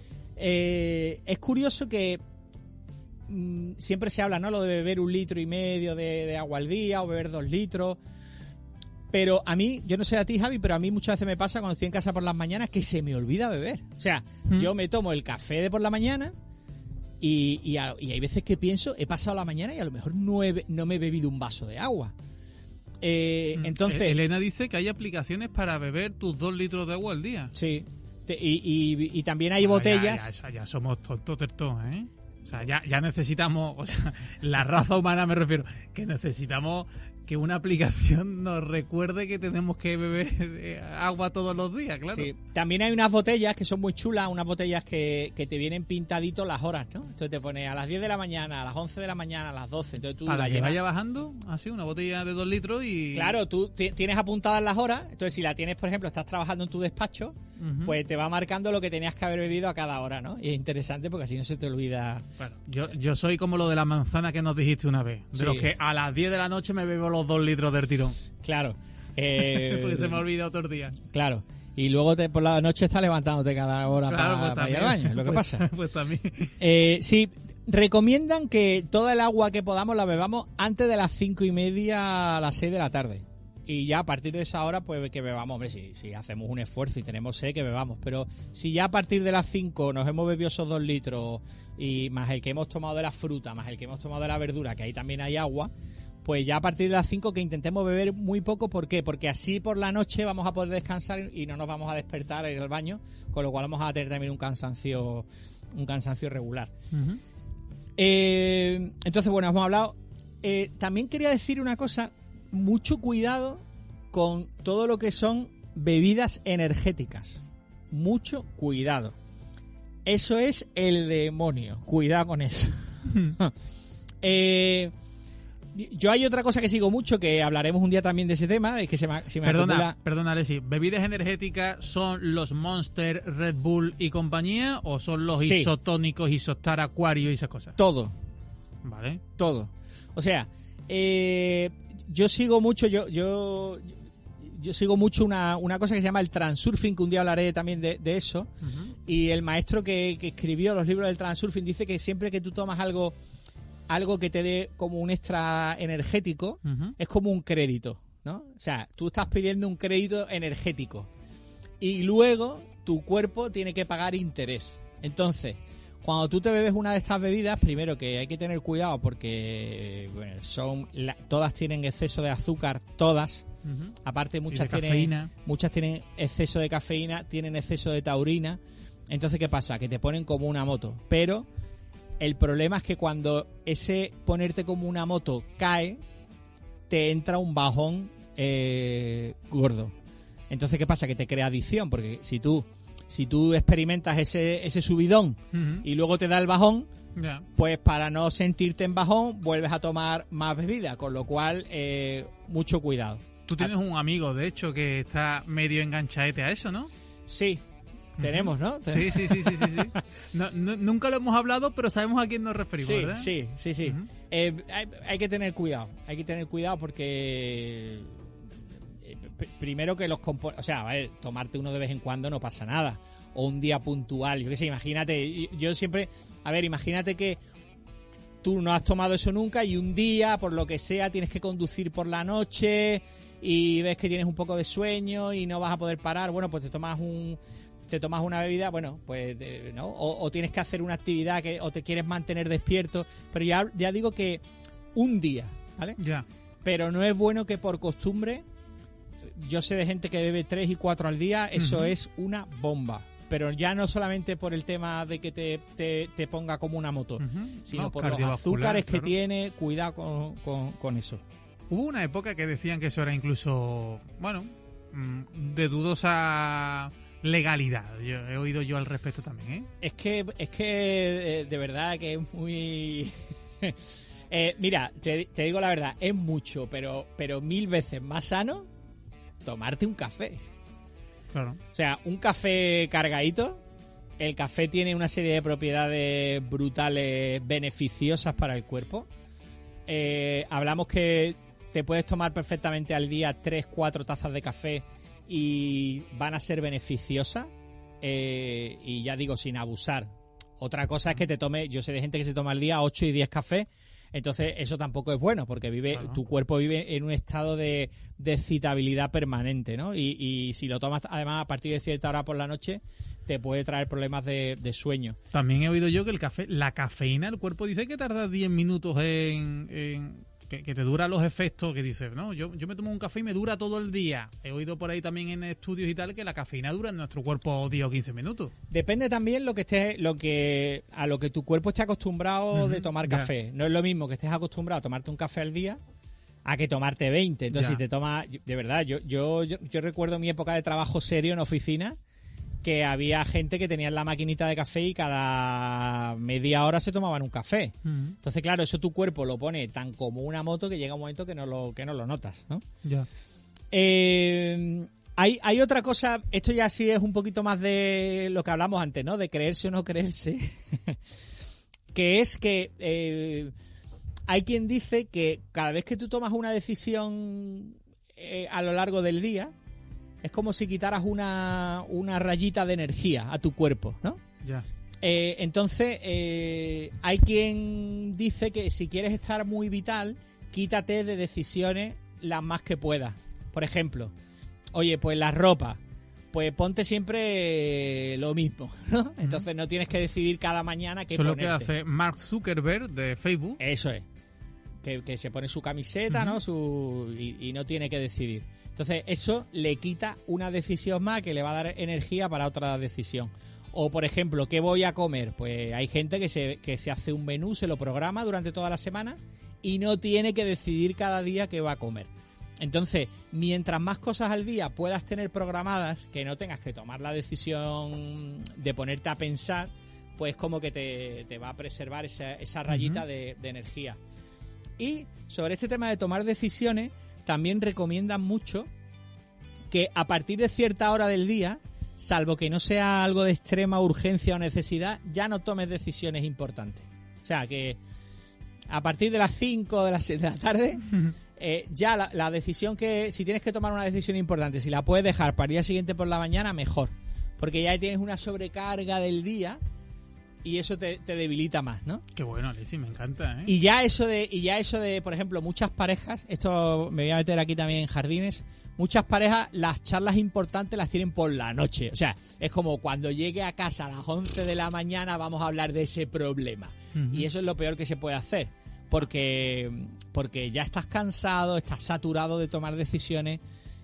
Eh, es curioso que mmm, siempre se habla, ¿no? Lo de beber un litro y medio de, de agua al día o beber dos litros. Pero a mí, yo no sé a ti, Javi, pero a mí muchas veces me pasa cuando estoy en casa por las mañanas que se me olvida beber. O sea, ¿Mm? yo me tomo el café de por la mañana y, y, a, y hay veces que pienso, he pasado la mañana y a lo mejor no, he, no me he bebido un vaso de agua. Eh, entonces Elena dice que hay aplicaciones para beber tus dos litros de agua al día. Sí. Te, y, y, y también hay ah, botellas. Ya, ya, ya somos tontos, tertos, ¿eh? O sea, ya, ya necesitamos, o sea, la raza humana me refiero, que necesitamos que una aplicación nos recuerde que tenemos que beber agua todos los días, claro. Sí. También hay unas botellas que son muy chulas, unas botellas que, que te vienen pintaditos las horas, ¿no? Entonces te pone a las diez de la mañana, a las once de la mañana, a las doce. Entonces tú para que llevas... vaya bajando, así, una botella de dos litros y... Claro, tú t- tienes apuntadas las horas, entonces si la tienes, por ejemplo, estás trabajando en tu despacho, uh-huh. pues te va marcando lo que tenías que haber bebido a cada hora, ¿no? Y es interesante porque así no se te olvida... Bueno, yo, yo soy como lo de la manzana que nos dijiste una vez, de sí. los que a las diez de la noche me bebo los dos litros del tirón. Claro. Eh, porque se me ha olvidado otros días. Claro. Y luego te, por la noche estás levantándote cada hora claro, para, pues para ir al baño, es lo que pues, pasa. Pues también. Eh, sí, recomiendan que toda el agua que podamos la bebamos antes de las cinco y media a las seis de la tarde. Y ya a partir de esa hora, pues que bebamos. Hombre, si, si hacemos un esfuerzo y tenemos sed, que bebamos. Pero si ya a partir de las cinco nos hemos bebido esos dos litros, y más el que hemos tomado de la fruta, más el que hemos tomado de la verdura, que ahí también hay agua, pues ya a partir de las cinco que intentemos beber muy poco. ¿Por qué? Porque así por la noche vamos a poder descansar y no nos vamos a despertar a ir al baño, con lo cual vamos a tener también un cansancio un cansancio regular. Uh-huh. Eh, entonces, bueno, hemos hablado. Eh, también quería decir una cosa, mucho cuidado con todo lo que son bebidas energéticas. Mucho cuidado. Eso es el demonio. Cuidado con eso. eh... Yo hay otra cosa que sigo mucho, que hablaremos un día también de ese tema, es que se me, se me Perdona, acumula... perdona, Alessi, ¿bebidas energéticas son los Monster, Red Bull y compañía o son los sí. isotónicos, Isostar, Acuario y esas cosas? Todo. Vale. Todo. O sea, eh, yo sigo mucho, yo yo yo sigo mucho una, una cosa que se llama el transurfing, que un día hablaré también de, de eso, uh-huh. y el maestro que, que escribió los libros del transurfing dice que siempre que tú tomas algo... algo que te dé como un extra energético, uh-huh. es como un crédito, ¿no? O sea, tú estás pidiendo un crédito energético y luego tu cuerpo tiene que pagar interés. Entonces, cuando tú te bebes una de estas bebidas, primero que hay que tener cuidado porque bueno, son la, todas tienen exceso de azúcar, todas. Uh-huh. Aparte muchas tienen cafeína. muchas tienen exceso de cafeína, tienen exceso de taurina. Entonces, ¿qué pasa? Que te ponen como una moto, pero el problema es que cuando ese ponerte como una moto cae, te entra un bajón eh, gordo. Entonces, ¿qué pasa? Que te crea adicción, porque si tú si tú experimentas ese ese subidón uh-huh. y luego te da el bajón, yeah. pues para no sentirte en bajón, vuelves a tomar más bebida, con lo cual, eh, mucho cuidado. Tú tienes un amigo, de hecho, que está medio enganchadete a eso, ¿no? Sí. Tenemos, ¿no? Sí, sí, sí, sí, sí, sí. No, no, nunca lo hemos hablado, pero sabemos a quién nos referimos, sí, ¿verdad? Sí, sí, sí. Uh-huh. Eh, hay, hay que tener cuidado, hay que tener cuidado porque eh, p- primero que los componentes, o sea, a ver, tomarte uno de vez en cuando no pasa nada, o un día puntual, yo qué sé, imagínate, yo siempre, a ver, imagínate que tú no has tomado eso nunca y un día, por lo que sea, tienes que conducir por la noche y ves que tienes un poco de sueño y no vas a poder parar, bueno, pues te tomas un... te tomas una bebida, bueno, pues, eh, ¿no? O, o tienes que hacer una actividad que o te quieres mantener despierto, pero ya, ya digo que un día, ¿vale? Ya. Pero no es bueno que por costumbre, yo sé de gente que bebe tres y cuatro al día, eso uh-huh. es una bomba. Pero ya no solamente por el tema de que te, te, te ponga como una moto, uh-huh. sino no, por los azúcares claro. que tiene, cuidado con, con, con eso. Hubo una época que decían que eso era incluso, bueno, de dudosa... legalidad. Yo, he oído yo al respecto también, ¿eh? Es que, es que eh, de verdad que es muy... eh, mira, te, te digo la verdad, es mucho, pero, pero mil veces más sano tomarte un café. Claro. O sea, un café cargadito el café tiene una serie de propiedades brutales beneficiosas para el cuerpo. Eh, hablamos que te puedes tomar perfectamente al día tres, cuatro tazas de café y van a ser beneficiosas. Eh, y ya digo, sin abusar. Otra cosa es que te tome, yo sé de gente que se toma al día ocho y diez cafés, entonces eso tampoco es bueno, porque vive, claro. tu cuerpo vive en un estado de, de excitabilidad permanente, ¿no? Y, y si lo tomas además a partir de cierta hora por la noche, te puede traer problemas de, de sueño. También he oído yo que el café, la cafeína, el cuerpo dice que tarda diez minutos en... en... Que, que te dura los efectos, que dices, no, yo, yo me tomo un café y me dura todo el día. He oído por ahí también en estudios y tal que la cafeína dura en nuestro cuerpo diez o quince minutos. Depende también lo que estés, lo que a lo que tu cuerpo esté acostumbrado uh-huh, de tomar ya. café. No es lo mismo que estés acostumbrado a tomarte un café al día a que tomarte veinte. Entonces, ya. si te tomas, de verdad, yo, yo, yo, yo recuerdo mi época de trabajo serio en oficina, que había gente que tenía la maquinita de café y cada media hora se tomaban un café. Uh-huh. Entonces, claro, eso tu cuerpo lo pone tan como una moto que llega un momento que no lo, que no lo notas, ¿no? Ya. Eh, hay, hay otra cosa, esto ya sí es un poquito más de lo que hablamos antes, ¿no? De creerse o no creerse. Que es que eh, hay quien dice que cada vez que tú tomas una decisión eh, a lo largo del día, es como si quitaras una, una rayita de energía a tu cuerpo, ¿no? Ya. Eh, entonces, eh, hay quien dice que si quieres estar muy vital, quítate de decisiones las más que puedas. Por ejemplo, oye, pues la ropa, pues ponte siempre lo mismo, ¿no? Entonces no tienes que decidir cada mañana qué ponerte. Eso es lo que hace Mark Zuckerberg de Facebook. Eso es. Que, que se pone su camiseta, uh-huh. ¿no? Su, y, y no tiene que decidir. Entonces, eso le quita una decisión más que le va a dar energía para otra decisión. O, por ejemplo, ¿qué voy a comer? Pues hay gente que se, que se hace un menú, se lo programa durante toda la semana y no tiene que decidir cada día qué va a comer. Entonces, mientras más cosas al día puedas tener programadas, que no tengas que tomar la decisión de ponerte a pensar, pues como que te, te va a preservar esa, esa rayita uh-huh. de, de energía. Y sobre este tema de tomar decisiones, también recomiendan mucho que a partir de cierta hora del día, salvo que no sea algo de extrema urgencia o necesidad, ya no tomes decisiones importantes. O sea, que a partir de las cinco de las seis de la tarde, eh, ya la, la decisión que, si tienes que tomar una decisión importante, si la puedes dejar para el día siguiente por la mañana, mejor. Porque ya tienes una sobrecarga del día y eso te, te debilita más, ¿no? Qué bueno, Alessi, me encanta, ¿eh? Y ya eso de, y ya eso de, por ejemplo, muchas parejas, esto me voy a meter aquí también en jardines, muchas parejas las charlas importantes las tienen por la noche. O sea, es como cuando llegue a casa a las once de la mañana vamos a hablar de ese problema. Uh-huh. Y eso es lo peor que se puede hacer. Porque, porque ya estás cansado, estás saturado de tomar decisiones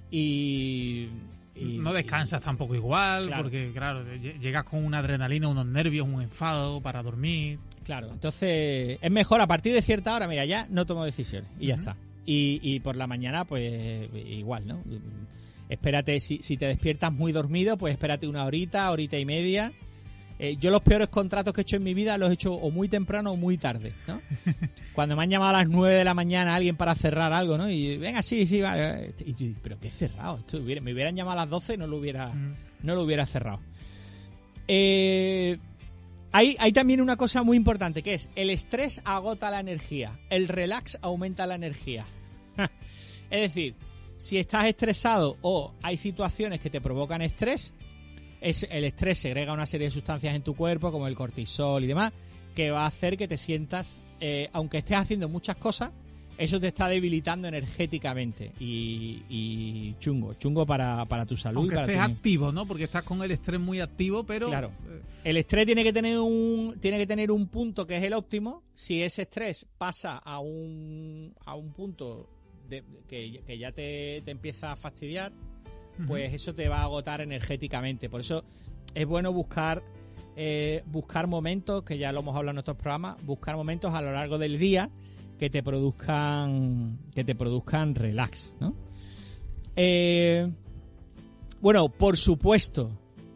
y... Y, no descansas y, tampoco igual, claro. Porque claro, llegas con una adrenalina, unos nervios, un enfado para dormir. Claro, entonces es mejor a partir de cierta hora, mira, ya no tomo decisiones y uh-huh. ya está. Y, y por la mañana, pues igual, ¿no? Espérate, si, si te despiertas muy dormido, pues espérate una horita, horita y media. Eh, yo los peores contratos que he hecho en mi vida los he hecho o muy temprano o muy tarde, ¿no? Cuando me han llamado a las nueve de la mañana alguien para cerrar algo, ¿no? Y venga, sí, sí, vale. Y yo digo, pero qué cerrado. Esto hubiera, me hubieran llamado a las doce y no lo hubiera, mm. no lo hubiera cerrado. Eh, hay, hay también una cosa muy importante, que es el estrés agota la energía, el relax aumenta la energía. Es decir, si estás estresado o hay situaciones que te provocan estrés, es el estrés segrega una serie de sustancias en tu cuerpo, como el cortisol y demás, que va a hacer que te sientas, eh, aunque estés haciendo muchas cosas, eso te está debilitando energéticamente y, y chungo, chungo para, para tu salud. Aunque y para estés tu... activo, ¿no? Porque estás con el estrés muy activo, pero... Claro, el estrés tiene que tener un tiene que tener un punto que es el óptimo. Si ese estrés pasa a un, a un punto de, que, que ya te, te empieza a fastidiar, pues eso te va a agotar energéticamente. Por eso es bueno buscar eh, buscar momentos, que ya lo hemos hablado en nuestros programas, buscar momentos a lo largo del día que te produzcan que te produzcan relax, ¿no? Eh, bueno, por supuesto,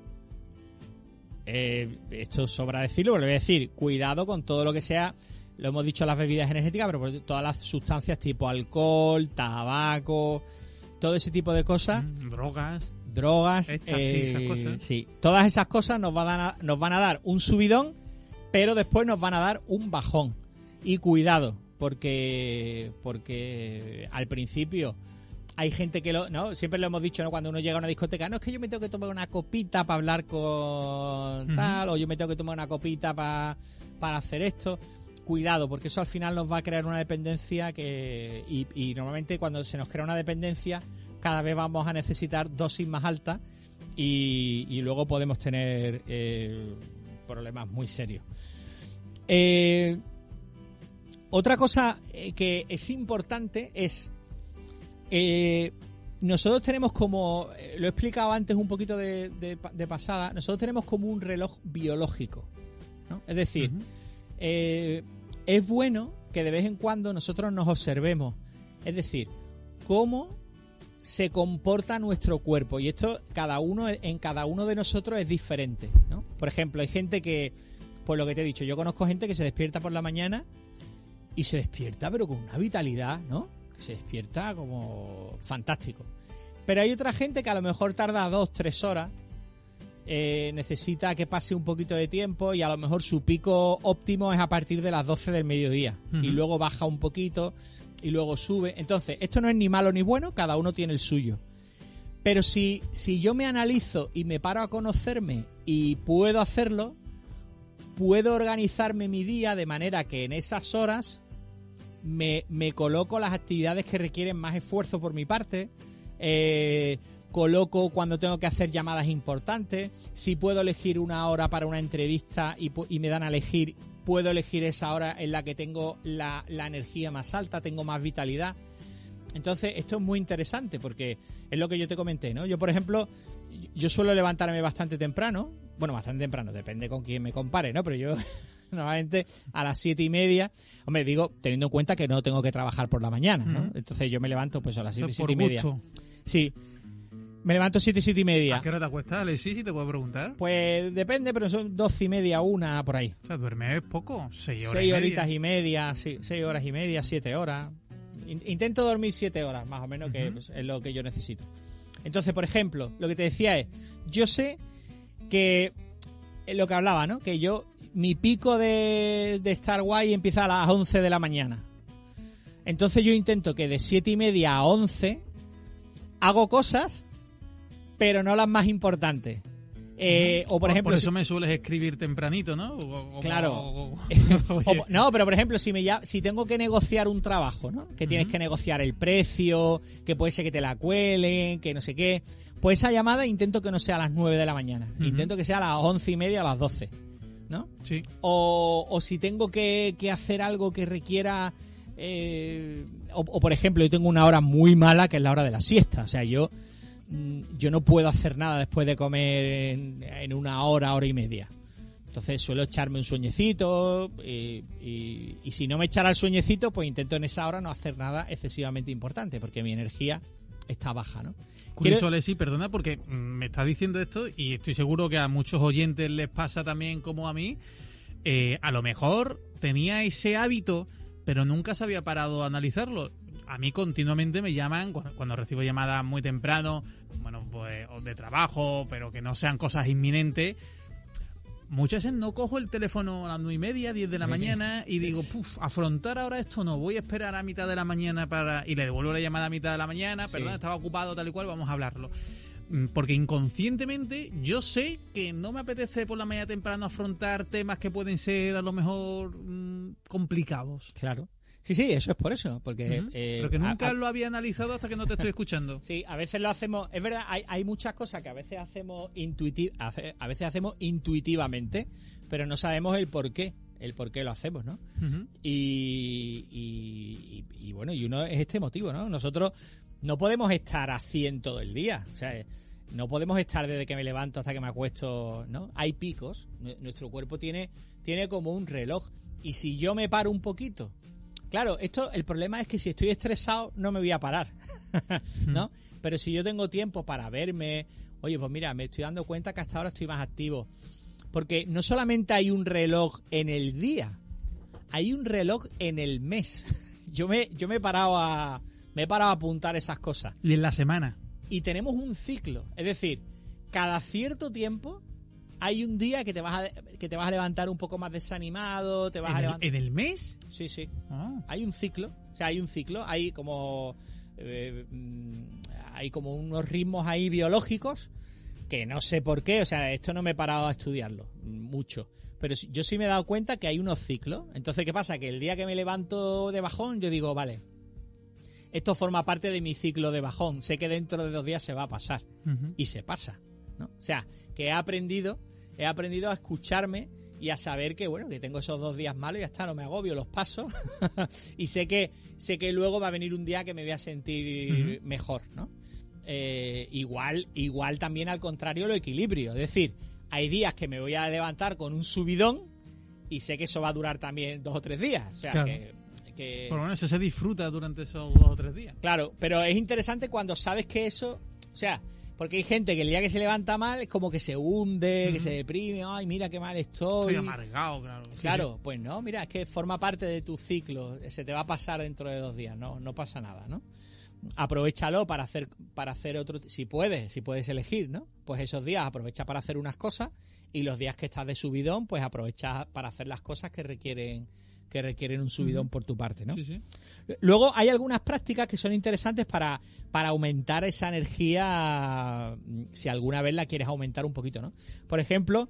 eh, esto sobra decirlo, pero lo voy a decir, cuidado con todo lo que sea, lo hemos dicho, las bebidas energéticas, pero por todas las sustancias tipo alcohol, tabaco, todo ese tipo de cosas. Mm, drogas. drogas, Estas, eh, sí, esas cosas. Sí, todas esas cosas nos van, a, nos van a dar un subidón, pero después nos van a dar un bajón. Y cuidado, porque porque al principio hay gente que lo, no, siempre lo hemos dicho, ¿no? Cuando uno llega a una discoteca, no, es que yo me tengo que tomar una copita para hablar con uh-huh. tal, o yo me tengo que tomar una copita para para hacer esto. Cuidado, porque eso al final nos va a crear una dependencia que y, y normalmente cuando se nos crea una dependencia cada vez vamos a necesitar dosis más altas y, y luego podemos tener eh, problemas muy serios. Eh, otra cosa que es importante es eh, nosotros tenemos como, lo he explicado antes un poquito de, de, de pasada, nosotros tenemos como un reloj biológico, ¿no? Es decir, uh-huh. eh, es bueno que de vez en cuando nosotros nos observemos, es decir, cómo se comporta nuestro cuerpo, y esto cada uno en cada uno de nosotros es diferente, ¿no? Por ejemplo, hay gente que, pues lo que te he dicho, yo conozco gente que se despierta por la mañana y se despierta pero con una vitalidad, ¿no? Se despierta como fantástico. Pero hay otra gente que a lo mejor tarda dos, tres horas, eh, necesita que pase un poquito de tiempo y a lo mejor su pico óptimo es a partir de las doce del mediodía. Uh-huh. Y luego baja un poquito y luego sube. Entonces, esto no es ni malo ni bueno, cada uno tiene el suyo. Pero si, si yo me analizo y me paro a conocerme y puedo hacerlo, puedo organizarme mi día de manera que en esas horas me, me coloco las actividades que requieren más esfuerzo por mi parte, eh, coloco cuando tengo que hacer llamadas importantes, si puedo elegir una hora para una entrevista y, y me dan a elegir, puedo elegir esa hora en la que tengo la, la energía más alta, tengo más vitalidad. Entonces, esto es muy interesante porque es lo que yo te comenté, ¿no? Yo, por ejemplo, yo suelo levantarme bastante temprano, bueno, bastante temprano, depende con quién me compare, ¿no? Pero yo normalmente a las siete y media, hombre, digo, teniendo en cuenta que no tengo que trabajar por la mañana, ¿no? Uh-huh. Entonces yo me levanto pues a las siete, siete y media. Sí, me levanto siete, siete y media. ¿A qué hora te acuestas, Alexis, si te puedo preguntar? Pues depende, pero son doce y media, una, por ahí. O sea, ¿duermes poco? Seis horas Seis y horitas media. y media, sí, seis horas y media, siete horas. Intento dormir siete horas, más o menos, uh-huh. que pues, es lo que yo necesito. Entonces, por ejemplo, lo que te decía es, yo sé que lo que hablaba, ¿no? Que yo, mi pico de, de estar guay empieza a las once de la mañana. Entonces yo intento que de siete y media a once hago cosas, pero no las más importantes. Eh, o por ejemplo, por eso me sueles escribir tempranito, ¿no? O, o, claro. O, o, o, no, pero por ejemplo, si me ya, si tengo que negociar un trabajo, ¿no? Que uh-huh. tienes que negociar el precio, que puede ser que te la cuelen, que no sé qué. Pues esa llamada intento que no sea a las nueve de la mañana. Uh-huh. Intento que sea a las once y media, a las doce, ¿no? Sí. O, o si tengo que, que hacer algo que requiera, eh, o, o por ejemplo, yo tengo una hora muy mala que es la hora de la siesta. O sea, yo yo no puedo hacer nada después de comer en, en una hora, hora y media. Entonces suelo echarme un sueñecito y, y, y si no me echara el sueñecito, pues intento en esa hora no hacer nada excesivamente importante porque mi energía está baja, ¿no? Curioso, Alexis, perdona, porque me está diciendo esto y estoy seguro que a muchos oyentes les pasa también como a mí. Eh, a lo mejor tenía ese hábito, pero nunca se había parado a analizarlo. A mí continuamente me llaman, cuando, cuando recibo llamadas muy temprano, bueno, pues de trabajo, pero que no sean cosas inminentes. Muchas veces no cojo el teléfono a las nueve y media, diez de la sí, mañana y sí. digo, puf, afrontar ahora esto no, voy a esperar a mitad de la mañana para y le devuelvo la llamada a mitad de la mañana, sí. perdón, estaba ocupado tal y cual, vamos a hablarlo. Porque inconscientemente yo sé que no me apetece por la mañana temprano afrontar temas que pueden ser a lo mejor mmm, complicados. Claro. Sí, sí, eso es por eso, porque... Uh-huh. eh, Pero que nunca a, a, lo había analizado hasta que no te estoy escuchando. Sí, a veces lo hacemos... Es verdad, hay, hay muchas cosas que a veces hacemos intuitiv, a veces hacemos intuitivamente, pero no sabemos el por qué, el por qué lo hacemos, ¿no? Uh-huh. Y, y, y, y bueno, y uno es este motivo, ¿no? Nosotros no podemos estar a cien todo el día, o sea... No podemos estar desde que me levanto hasta que me acuesto, ¿no? Hay picos. Nuestro cuerpo tiene, tiene como un reloj. Y si yo me paro un poquito... Claro, esto, el problema es que si estoy estresado no me voy a parar, ¿no? Pero si yo tengo tiempo para verme... Oye, pues mira, me estoy dando cuenta que hasta ahora estoy más activo. Porque no solamente hay un reloj en el día, hay un reloj en el mes. Yo me, yo me he parado a... Me he parado a apuntar esas cosas. ¿Y en la semana? y tenemos un ciclo. Es decir, cada cierto tiempo hay un día que te vas a, que te vas a levantar un poco más desanimado, te vas ¿En a el, levantar... ¿En el mes? Sí, sí. Ah. Hay un ciclo. O sea, hay un ciclo, hay como... Eh, hay como unos ritmos ahí biológicos que no sé por qué, o sea, esto no me he parado a estudiarlo mucho, pero yo sí me he dado cuenta que hay unos ciclos. Entonces, ¿qué pasa? Que el día que me levanto de bajón, yo digo, vale, esto forma parte de mi ciclo de bajón, sé que dentro de dos días se va a pasar, uh-huh. y se pasa, ¿no? O sea, que he aprendido, he aprendido a escucharme y a saber que, bueno, que tengo esos dos días malos y ya está, no me agobio, los paso y sé que sé que luego va a venir un día que me voy a sentir uh-huh. mejor, ¿no? Eh, igual, igual también al contrario lo equilibrio, es decir, hay días que me voy a levantar con un subidón y sé que eso va a durar también dos o tres días, o sea, claro. que, que... Por lo menos eso se disfruta durante esos dos o tres días. Claro, pero es interesante cuando sabes que eso, o sea... Porque hay gente que el día que se levanta mal es como que se hunde, uh-huh. que se deprime, ay, mira qué mal estoy. Estoy amargado, claro. Claro, sí. Pues no, mira, es que forma parte de tu ciclo, se te va a pasar dentro de dos días, no, no pasa nada, ¿no? Aprovéchalo para hacer para hacer otro, si puedes, si puedes elegir, ¿no? Pues esos días aprovecha para hacer unas cosas y los días que estás de subidón, pues aprovecha para hacer las cosas que requieren que requieren un subidón uh-huh. por tu parte, ¿no? Sí, sí. Luego hay algunas prácticas que son interesantes para, para aumentar esa energía, si alguna vez la quieres aumentar un poquito, ¿no? Por ejemplo,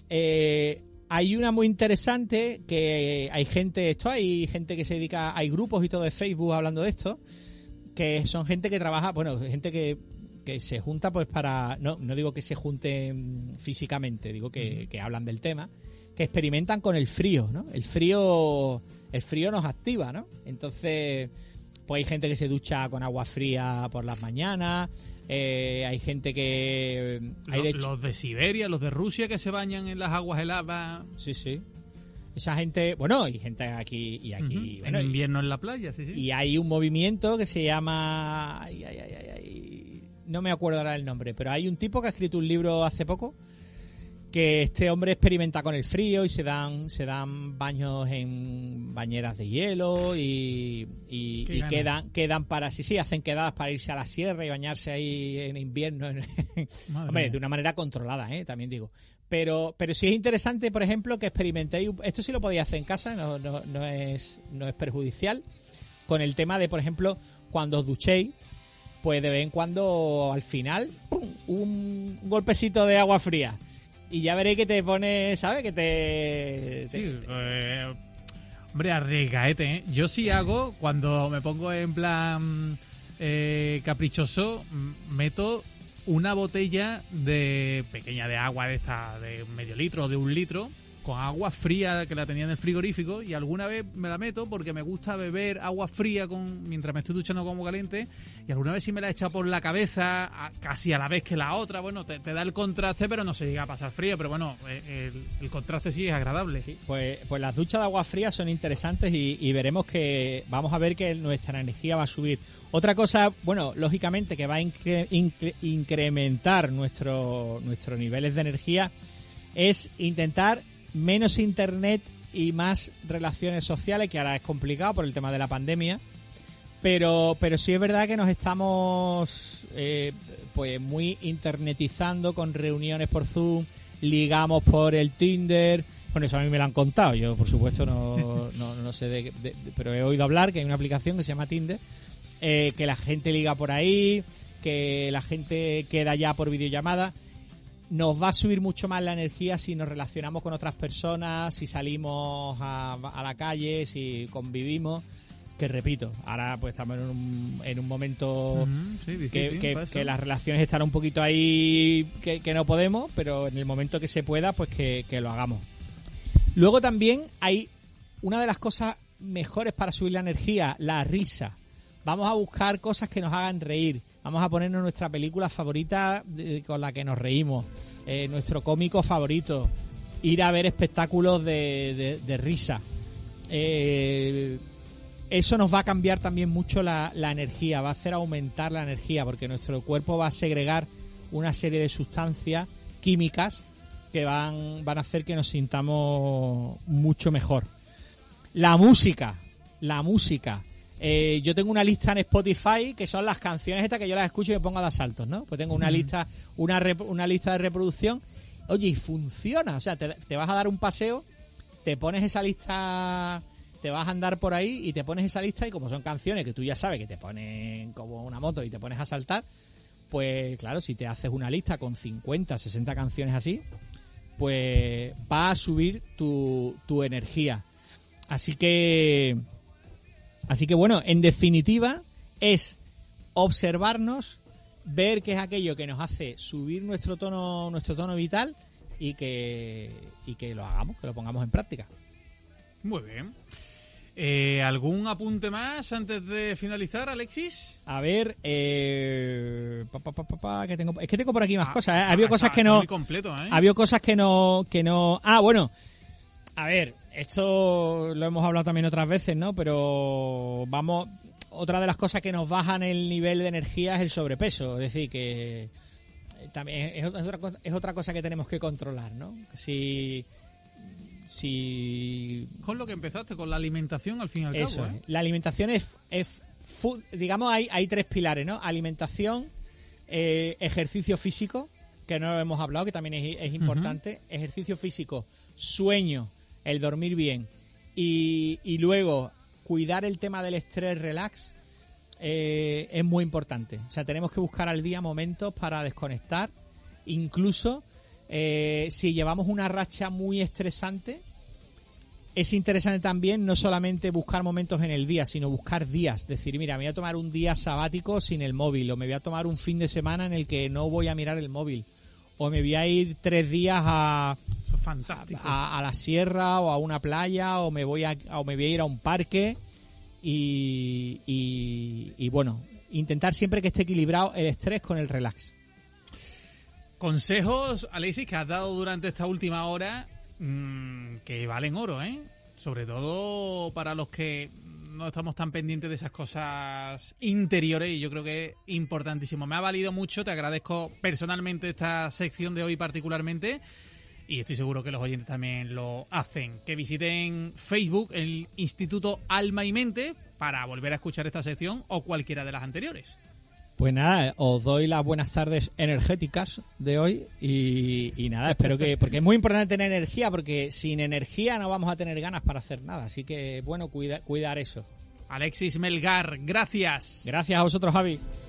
eh, hay una muy interesante que hay gente, esto hay gente que se dedica, hay grupos y todo de Facebook hablando de esto, que son gente que trabaja, bueno, gente que, que se junta pues para, no, no digo que se junten físicamente, digo que, uh-huh. que hablan del tema, que experimentan con el frío, ¿no? El frío, el frío nos activa, ¿no? Entonces, pues hay gente que se ducha con agua fría por las mañanas, eh, hay gente que... Hay de hecho, los de Siberia, los de Rusia que se bañan en las aguas heladas. Sí, sí. Esa gente, bueno, hay gente aquí y aquí. Uh-huh. Bueno, en invierno y, en la playa, sí, sí. Y hay un movimiento que se llama... Ay, ay, ay, ay, ay, no me acuerdo ahora el nombre, pero hay un tipo que ha escrito un libro hace poco que este hombre experimenta con el frío y se dan se dan baños en bañeras de hielo y, y, y quedan quedan para sí sí hacen quedadas para irse a la sierra y bañarse ahí en invierno hombre, mía. De una manera controlada, ¿eh? También digo, pero pero sí es interesante, por ejemplo, que experimentéis, esto sí lo podéis hacer en casa, no, no, no es no es perjudicial, con el tema de, por ejemplo, cuando os duchéis, pues de vez en cuando al final ¡pum!, un golpecito de agua fría. Y ya veréis que te pone, ¿sabes? Que te... Sí, te, te... Eh, hombre, arriesgaete, ¿eh? Yo sí hago, cuando me pongo en plan eh, caprichoso, meto una botella de pequeña de agua de esta, de medio litro o de un litro, con agua fría que la tenía en el frigorífico, y alguna vez me la meto porque me gusta beber agua fría con mientras me estoy duchando con agua caliente, y alguna vez sí me la he echado por la cabeza a, casi a la vez que la otra. Bueno, te, te da el contraste, pero no se llega a pasar frío, pero bueno, el, el contraste sí es agradable. Sí, pues, pues las duchas de agua fría son interesantes y, y veremos que vamos a ver que nuestra energía va a subir. Otra cosa, bueno, lógicamente que va a incre, incre, incrementar nuestro, nuestros niveles de energía es intentar menos internet y más relaciones sociales, que ahora es complicado por el tema de la pandemia, pero pero sí es verdad que nos estamos eh, pues muy internetizando con reuniones por Zoom, ligamos por el Tinder. Bueno, eso a mí me lo han contado, yo por supuesto no, no, no sé de, de, de, pero he oído hablar que hay una aplicación que se llama Tinder, eh, que la gente liga por ahí, que la gente queda ya por videollamada. Nos va a subir mucho más la energía si nos relacionamos con otras personas, si salimos a, a la calle, si convivimos, que repito, ahora pues estamos en un, en un momento uh-huh, sí, difícil, que, que, que las relaciones están un poquito ahí, que, que no podemos, pero en el momento que se pueda, pues que, que lo hagamos. Luego también hay una de las cosas mejores para subir la energía, la risa. Vamos a buscar cosas que nos hagan reír. Vamos a ponernos nuestra película favorita de, con la que nos reímos, eh, nuestro cómico favorito, ir a ver espectáculos de, de, de risa. Eh, eso nos va a cambiar también mucho la, la energía, va a hacer aumentar la energía, porque nuestro cuerpo va a segregar una serie de sustancias químicas que van, van a hacer que nos sintamos mucho mejor. La música, la música. Eh, yo tengo una lista en Spotify que son las canciones estas que yo las escucho y me pongo a dar saltos, ¿no? Pues tengo una lista, una rep- una lista de reproducción. Oye, y funciona. O sea, te, te vas a dar un paseo, te pones esa lista, te vas a andar por ahí y te pones esa lista, y como son canciones que tú ya sabes que te ponen como una moto y te pones a saltar, pues claro, si te haces una lista con cincuenta, sesenta canciones así, pues va a subir tu, tu energía. Así que... Así que bueno, en definitiva es observarnos, ver qué es aquello que nos hace subir nuestro tono, nuestro tono vital y que y que lo hagamos, que lo pongamos en práctica. Muy bien. Eh, ¿Algún apunte más antes de finalizar, Alexis? A ver, eh, pa, pa, pa, pa, pa, que tengo, es que tengo por aquí más ah, cosas. ¿eh? Está, Había está, cosas que está no, muy completo, ¿eh? había cosas que no, que no. Ah, bueno. A ver, esto lo hemos hablado también otras veces, ¿no? Pero vamos, otra de las cosas que nos bajan el nivel de energía es el sobrepeso. Es decir, que también es otra cosa, es otra cosa que tenemos que controlar, ¿no? Si, si Con lo que empezaste, con la alimentación, al fin y al eso, cabo, ¿eh? La alimentación es, es food, digamos, hay, hay tres pilares, ¿no? Alimentación, eh, ejercicio físico, que no lo hemos hablado, que también es, es importante. Uh-huh. Ejercicio físico, sueño, el dormir bien, y, y luego cuidar el tema del estrés relax, eh, es muy importante. O sea, tenemos que buscar al día momentos para desconectar. Incluso eh, si llevamos una racha muy estresante, es interesante también no solamente buscar momentos en el día, sino buscar días. Decir, mira, me voy a tomar un día sabático sin el móvil, o me voy a tomar un fin de semana en el que no voy a mirar el móvil, o me voy a ir tres días a, Eso es fantástico. a, a la sierra o a una playa, o me voy a, o me voy a ir a un parque, y, y, y bueno, intentar siempre que esté equilibrado el estrés con el relax. Consejos, Alexis, que has dado durante esta última hora, mmm, que valen oro, ¿eh? Sobre todo para los que no estamos tan pendientes de esas cosas interiores, y yo creo que es importantísimo. Me ha valido mucho, te agradezco personalmente esta sección de hoy particularmente, y estoy seguro que los oyentes también lo hacen. Que visiten Facebook, el Instituto Alma y Mente, para volver a escuchar esta sección o cualquiera de las anteriores. Pues nada, os doy las buenas tardes energéticas de hoy y, y nada, espero que... Porque es muy importante tener energía, porque sin energía no vamos a tener ganas para hacer nada. Así que, bueno, cuida, cuidar eso. Alexis Melgar, gracias. Gracias a vosotros, Javi.